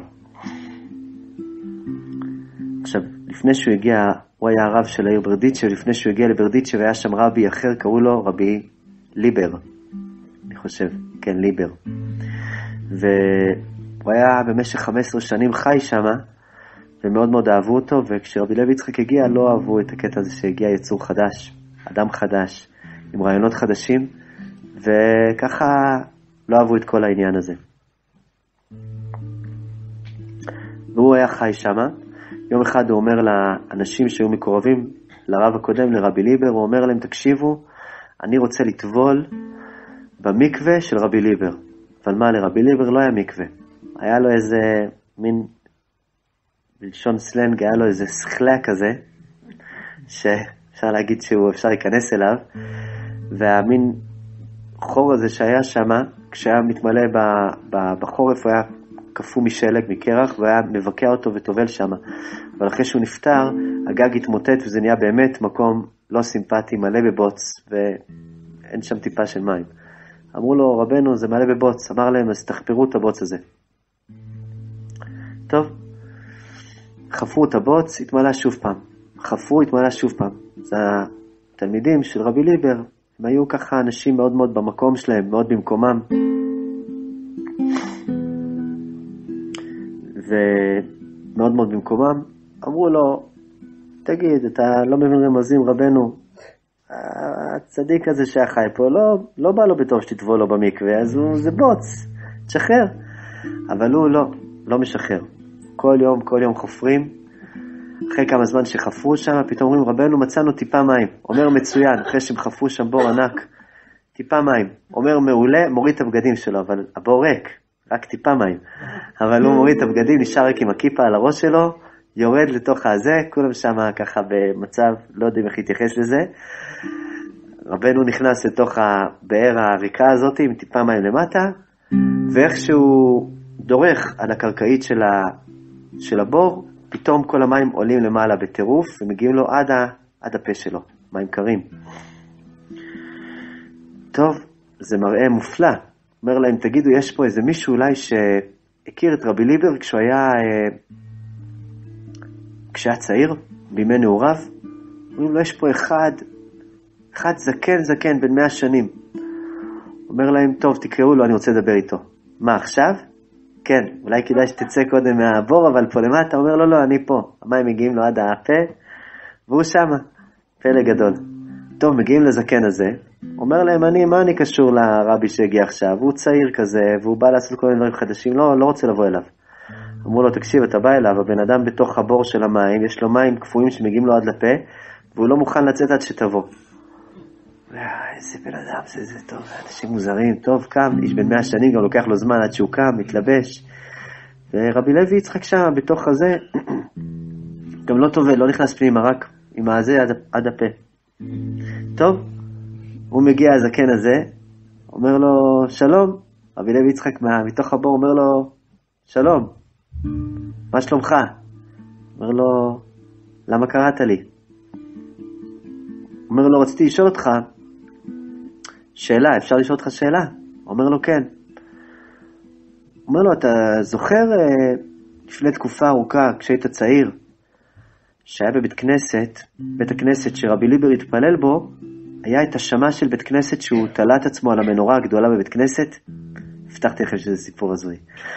עכשיו, לפני שהוא הגיע, הוא היה הרב של העיר ברדיצ'ב, לפני שהוא הגיע לברדיצ'ב היה שם רבי אחר, קראו לו רבי ליבר, אני חושב, כן, ליבר. והוא היה במשך חמש עשרה שנים חי שם, ומאוד מאוד אהבו אותו, וכשרבי לוי יצחק הגיע, לא אהבו את הקטע הזה שהגיע יצור חדש, אדם חדש, עם רעיונות חדשים, וככה לא אהבו את כל העניין הזה. והוא היה חי שם. יום אחד הוא אומר לאנשים שהיו מקורבים לרב הקודם, לרבי ליבר, הוא אומר להם, תקשיבו, אני רוצה לטבול במקווה של רבי ליבר. אבל מה, לרבי ליבר לא היה מקווה. היה לו איזה מין, בלשון סלנג, היה לו איזה שכלה כזה, שאפשר להגיד שהוא אפשר להיכנס אליו, והמין חור הזה שהיה שם, כשהיה מתמלא בחורף, הוא היה קפוא משלג, מקרח, והוא היה מבקע אותו וטובל שם. אבל אחרי שהוא נפטר, הגג התמוטט, וזה נהיה באמת מקום לא סימפטי, מלא בבוץ, ואין שם טיפה של מים. אמרו לו, רבנו, זה מלא בבוץ. אמר להם, אז תחפרו את הבוץ הזה. טוב, חפרו את הבוץ, התמלא שוב פעם. חפרו, התמלא שוב פעם. זה התלמידים של רבי ליבר, הם היו ככה אנשים מאוד מאוד במקום שלהם, מאוד במקומם. ומאוד מאוד במקומם, אמרו לו, תגיד, אתה לא מבין רמזים, רבנו, הצדיק הזה שהחי פה, לא, לא בא לו בטוב שתטבול לו במקווה, אז הוא, זה בוץ, תשחרר. אבל הוא לא, לא משחרר. כל יום, כל יום חופרים, אחרי כמה זמן שחפרו שם, פתאום אומרים, רבנו, מצאנו טיפה מים. אומר מצוין, אחרי שהם חפרו שם בור ענק, טיפה מים. אומר מעולה, מוריד את הבגדים שלו, אבל הבור ריק, רק טיפה מים. אבל הוא מוריד את הבגדים, נשאר רק עם הכיפה על הראש שלו, יורד לתוך הזה, כולם שם ככה במצב, לא יודעים איך להתייחס לזה. רבנו נכנס לתוך הבאר הריקה הזאת, עם טיפה מים למטה, ואיכשהו דורך על הקרקעית של, ה... של הבור, פתאום כל המים עולים למעלה בטירוף, ומגיעים לו עד, ה... עד הפה שלו, מים קרים. טוב, זה מראה מופלא. אומר להם, תגידו, יש פה איזה מישהו אולי שהכיר את רבי ליבר כשהוא היה, כשהיה צעיר, בימי נעוריו? אומרים לו, יש פה אחד, אחד זקן זקן בין מאה שנים. אומר להם, טוב, תקראו לו, אני רוצה לדבר איתו. מה, עכשיו? כן, אולי כדאי שתצא קודם מהבור, אבל פה למטה, אומר לו, לא, אני פה. המים מגיעים לו עד הפה, והוא שמה, פלא גדול. טוב, מגיעים לזקן הזה, אומר להם, אני, מה אני קשור לרבי שהגיע עכשיו? הוא צעיר כזה, והוא בא לעשות כל מיני דברים חדשים, לא, לא רוצה לבוא אליו. אמרו לו, תקשיב, אתה בא אליו, הבן אדם בתוך הבור של המים, יש לו מים קפואים שמגיעים לו עד לפה, והוא לא מוכן לצאת עד שתבוא. איזה בן אדם, זה, זה טוב, אנשים מוזרים, טוב, קם, איש בן מאה שנים, גם לוקח לו זמן עד שהוא קם, מתלבש. ורבי לוי יצחק שם, בתוך הזה, גם לא טובל, לא נכנס פנימה, רק עם הזה עד, עד הפה. טוב, הוא מגיע הזקן הזה, אומר לו, שלום, רבי לוי יצחק מתוך הבור, אומר לו, שלום, מה שלומך? אומר לו, למה קראת לי? אומר לו, רציתי לשאול אותך, שאלה, אפשר לשאול אותך שאלה? אומר לו, כן. אומר לו, אתה זוכר לפני תקופה ארוכה, כשהיית צעיר, שהיה בבית כנסת, בית הכנסת שרבי ליבר התפלל בו, היה את השמה של בית כנסת שהוא תלת עצמו על המנורה הגדולה בבית כנסת. הבטחתי לכם שזה סיפור הזוי.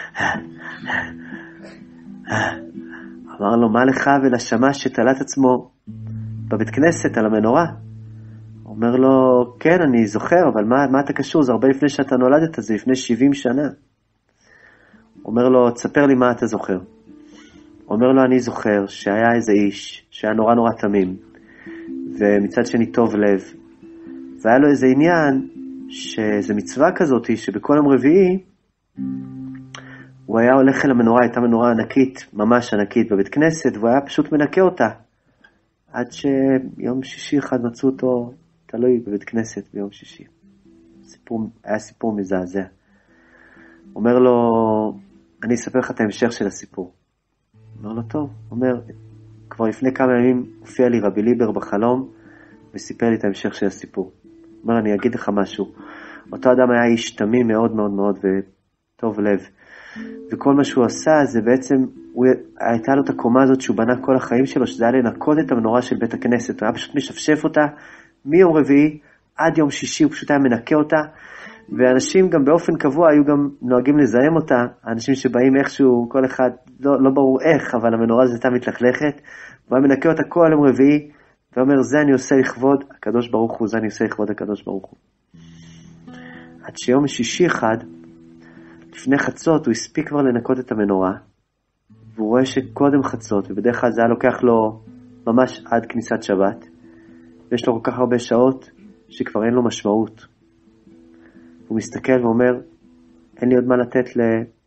אמר לו, מה לך ולשמה שתלת עצמו בבית כנסת על המנורה? אומר לו, כן, אני זוכר, אבל מה, מה אתה קשור? זה הרבה לפני שאתה נולדת, זה לפני שבעים שנה. אומר לו, תספר לי מה אתה זוכר. אומר לו, אני זוכר שהיה איזה איש, שהיה נורא נורא תמים, ומצד שני טוב לב, והיה לו איזה עניין שזה מצווה כזאת, שבכל יום רביעי, הוא היה הולך אל המנורה, הייתה מנורה ענקית, ממש ענקית בבית כנסת, והוא היה פשוט מנקה אותה. עד שיום שישי אחד מצאו אותו תלוי בבית כנסת ביום שישי. סיפור, היה סיפור מזעזע. אומר לו, אני אספר לך את ההמשך של הסיפור. אומר לו, טוב. אומר, כבר לפני כמה ימים הופיע לי רבי ליבר בחלום, וסיפר לי את ההמשך של הסיפור. אומר, אני אגיד לך משהו. אותו אדם היה איש תמים מאוד מאוד מאוד וטוב לב. וכל מה שהוא עשה זה בעצם, הוא, הייתה לו את הקומה הזאת שהוא בנה כל החיים שלו, שזה היה לנקות את המנורה של בית הכנסת. הוא היה פשוט משפשף אותה מיום רביעי עד יום שישי, הוא פשוט היה מנקה אותה. ואנשים גם באופן קבוע היו גם נוהגים לזהם אותה. האנשים שבאים איכשהו, כל אחד, לא, לא ברור איך, אבל המנורה הזאת הייתה מתלכלכת. הוא היה מנקה אותה כל יום רביעי, ואומר, זה אני עושה לכבוד הקדוש ברוך הוא, זה אני עושה לכבוד הקדוש ברוך הוא. עד שיום שישי אחד, לפני חצות, הוא הספיק כבר לנקות את המנורה, והוא רואה שקודם חצות, ובדרך כלל זה היה לוקח לו ממש עד כניסת שבת, ויש לו כל כך הרבה שעות שכבר אין לו משמעות. הוא מסתכל ואומר, אין לי עוד מה לתת ל...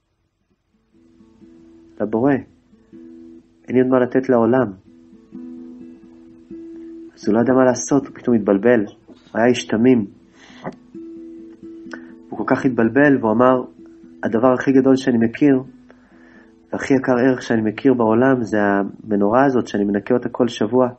לבורא, אין לי עוד מה לתת לעולם. אז הוא לא ידע מה לעשות, הוא פתאום התבלבל, הוא היה איש תמים. הוא כל כך התבלבל והוא אמר, הדבר הכי גדול שאני מכיר, והכי יקר ערך שאני מכיר בעולם, זה המנורה הזאת שאני מנקה אותה כל שבוע.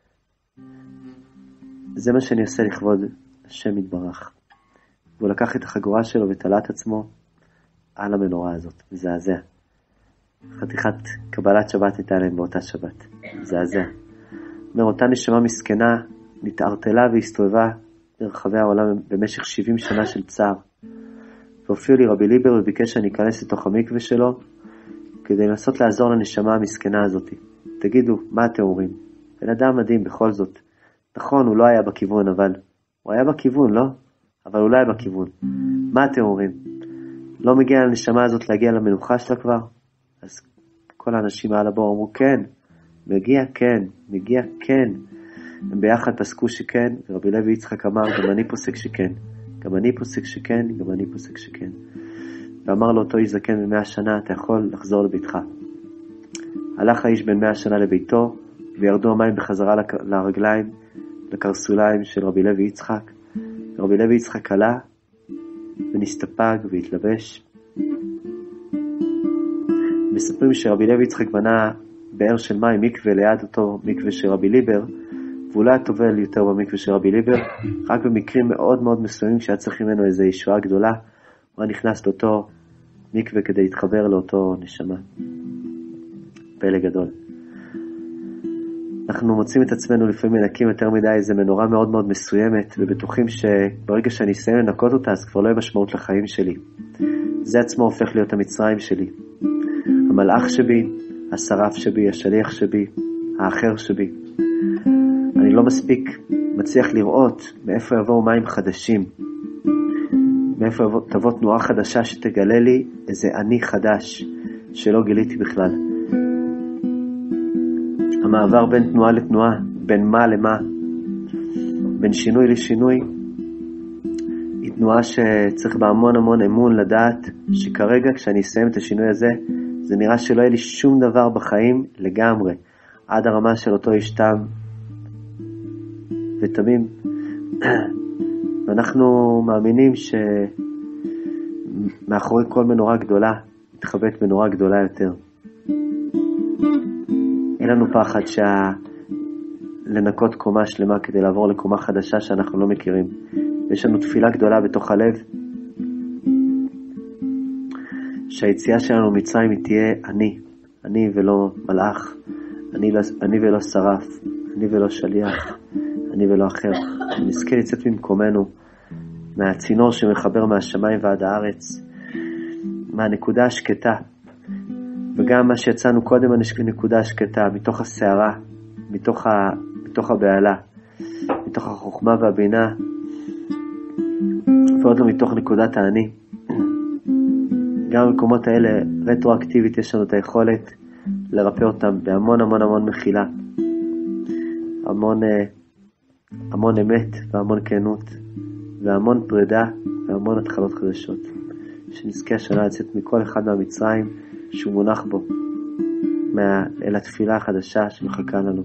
זה מה שאני עושה לכבוד השם יתברך. והוא לקח את החגורה שלו ותלה את עצמו על המנורה הזאת, מזעזע. חתיכת קבלת שבת הייתה להם באותה שבת, מזעזע. אומר, אותה נשמה מסכנה נתערטלה והסתובבה ברחבי העולם במשך שבעים שנה של צער. והופיע לי רבי ליבר וביקש שאני אכנס לתוך המקווה שלו כדי לנסות לעזור לנשמה המסכנה הזאת. תגידו, מה אתם אומרים? בן אדם מדהים בכל זאת. נכון, הוא לא היה בכיוון, אבל הוא היה בכיוון, לא? אבל הוא לא היה בכיוון. מה אתם אומרים? לא מגיע לנשמה הזאת להגיע למנוחה שלה כבר? אז כל האנשים על הבור אמרו, כן. מגיע כן, מגיע כן. הם ביחד פסקו שכן, ורבי לוי יצחק אמר, גם אני פוסק שכן. גם אני פוסק שכן, גם אני פוסק שכן. ואמר לו אותו איש זקן במאה שנה, אתה יכול לחזור לביתך. הלך האיש בן מאה שנה לביתו, וירדו המים בחזרה לרגליים, לקרסוליים של רבי לוי יצחק. רבי לוי יצחק עלה, ונסתפג והתלבש. מספרים שרבי לוי יצחק בנה באר של מים, מקווה ליד אותו מקווה של רבי ליבר, והוא לא היה טובל יותר במקווה של רבי ליבר, רק במקרים מאוד מאוד מסוימים שהיה צריך ממנו איזו ישועה גדולה, הוא היה נכנס לאותו מקווה כדי להתחבר לאותו נשמה. פלא גדול. אנחנו מוצאים את עצמנו לפעמים מנקים יותר מדי איזו מנורה מאוד מאוד מסוימת, ובטוחים שברגע שאני אסיים לנקות אותה, אז כבר לא יהיה משמעות לחיים שלי. זה עצמו הופך להיות המצרים שלי. המלאך שבי, השרף שבי, השליח שבי, האחר שבי. אני לא מספיק מצליח לראות מאיפה יבואו מים חדשים, מאיפה יבוא, תבוא תנועה חדשה שתגלה לי איזה אני חדש שלא גיליתי בכלל. המעבר בין תנועה לתנועה, בין מה למה, בין שינוי לשינוי, היא תנועה שצריך בהמון המון אמון לדעת שכרגע כשאני אסיים את השינוי הזה, זה נראה שלא יהיה לי שום דבר בחיים לגמרי, עד הרמה של אותו איש תם ותמים. ואנחנו מאמינים שמאחורי כל מנורה גדולה מתחבאת מנורה גדולה יותר. אין לנו פחד שה... לנקות קומה שלמה כדי לעבור לקומה חדשה שאנחנו לא מכירים. יש לנו תפילה גדולה בתוך הלב שהיציאה שלנו מצרים היא תהיה אני, אני ולא מלאך, אני, אני ולא שרף, אני ולא שליח, אני ולא אחר. נזכה לצאת ממקומנו, מהצינור שמחבר מהשמיים ועד הארץ, מהנקודה השקטה, וגם מה שיצאנו קודם הנקודה השקטה, מתוך הסערה, מתוך, ה, מתוך הבעלה, מתוך החוכמה והבינה, ועוד לא מתוך נקודת האני. גם במקומות האלה, רטרואקטיבית, יש לנו את היכולת לרפא אותם בהמון המון המון מחילה, המון, המון אמת והמון כנות, והמון פרידה והמון התחלות חדשות. שנזכה השנה לצאת מכל אחד מהמצרים שהוא מונח בו, מה... אל התפילה החדשה שמחכה לנו.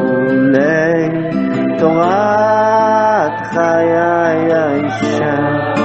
תורת חיי האישה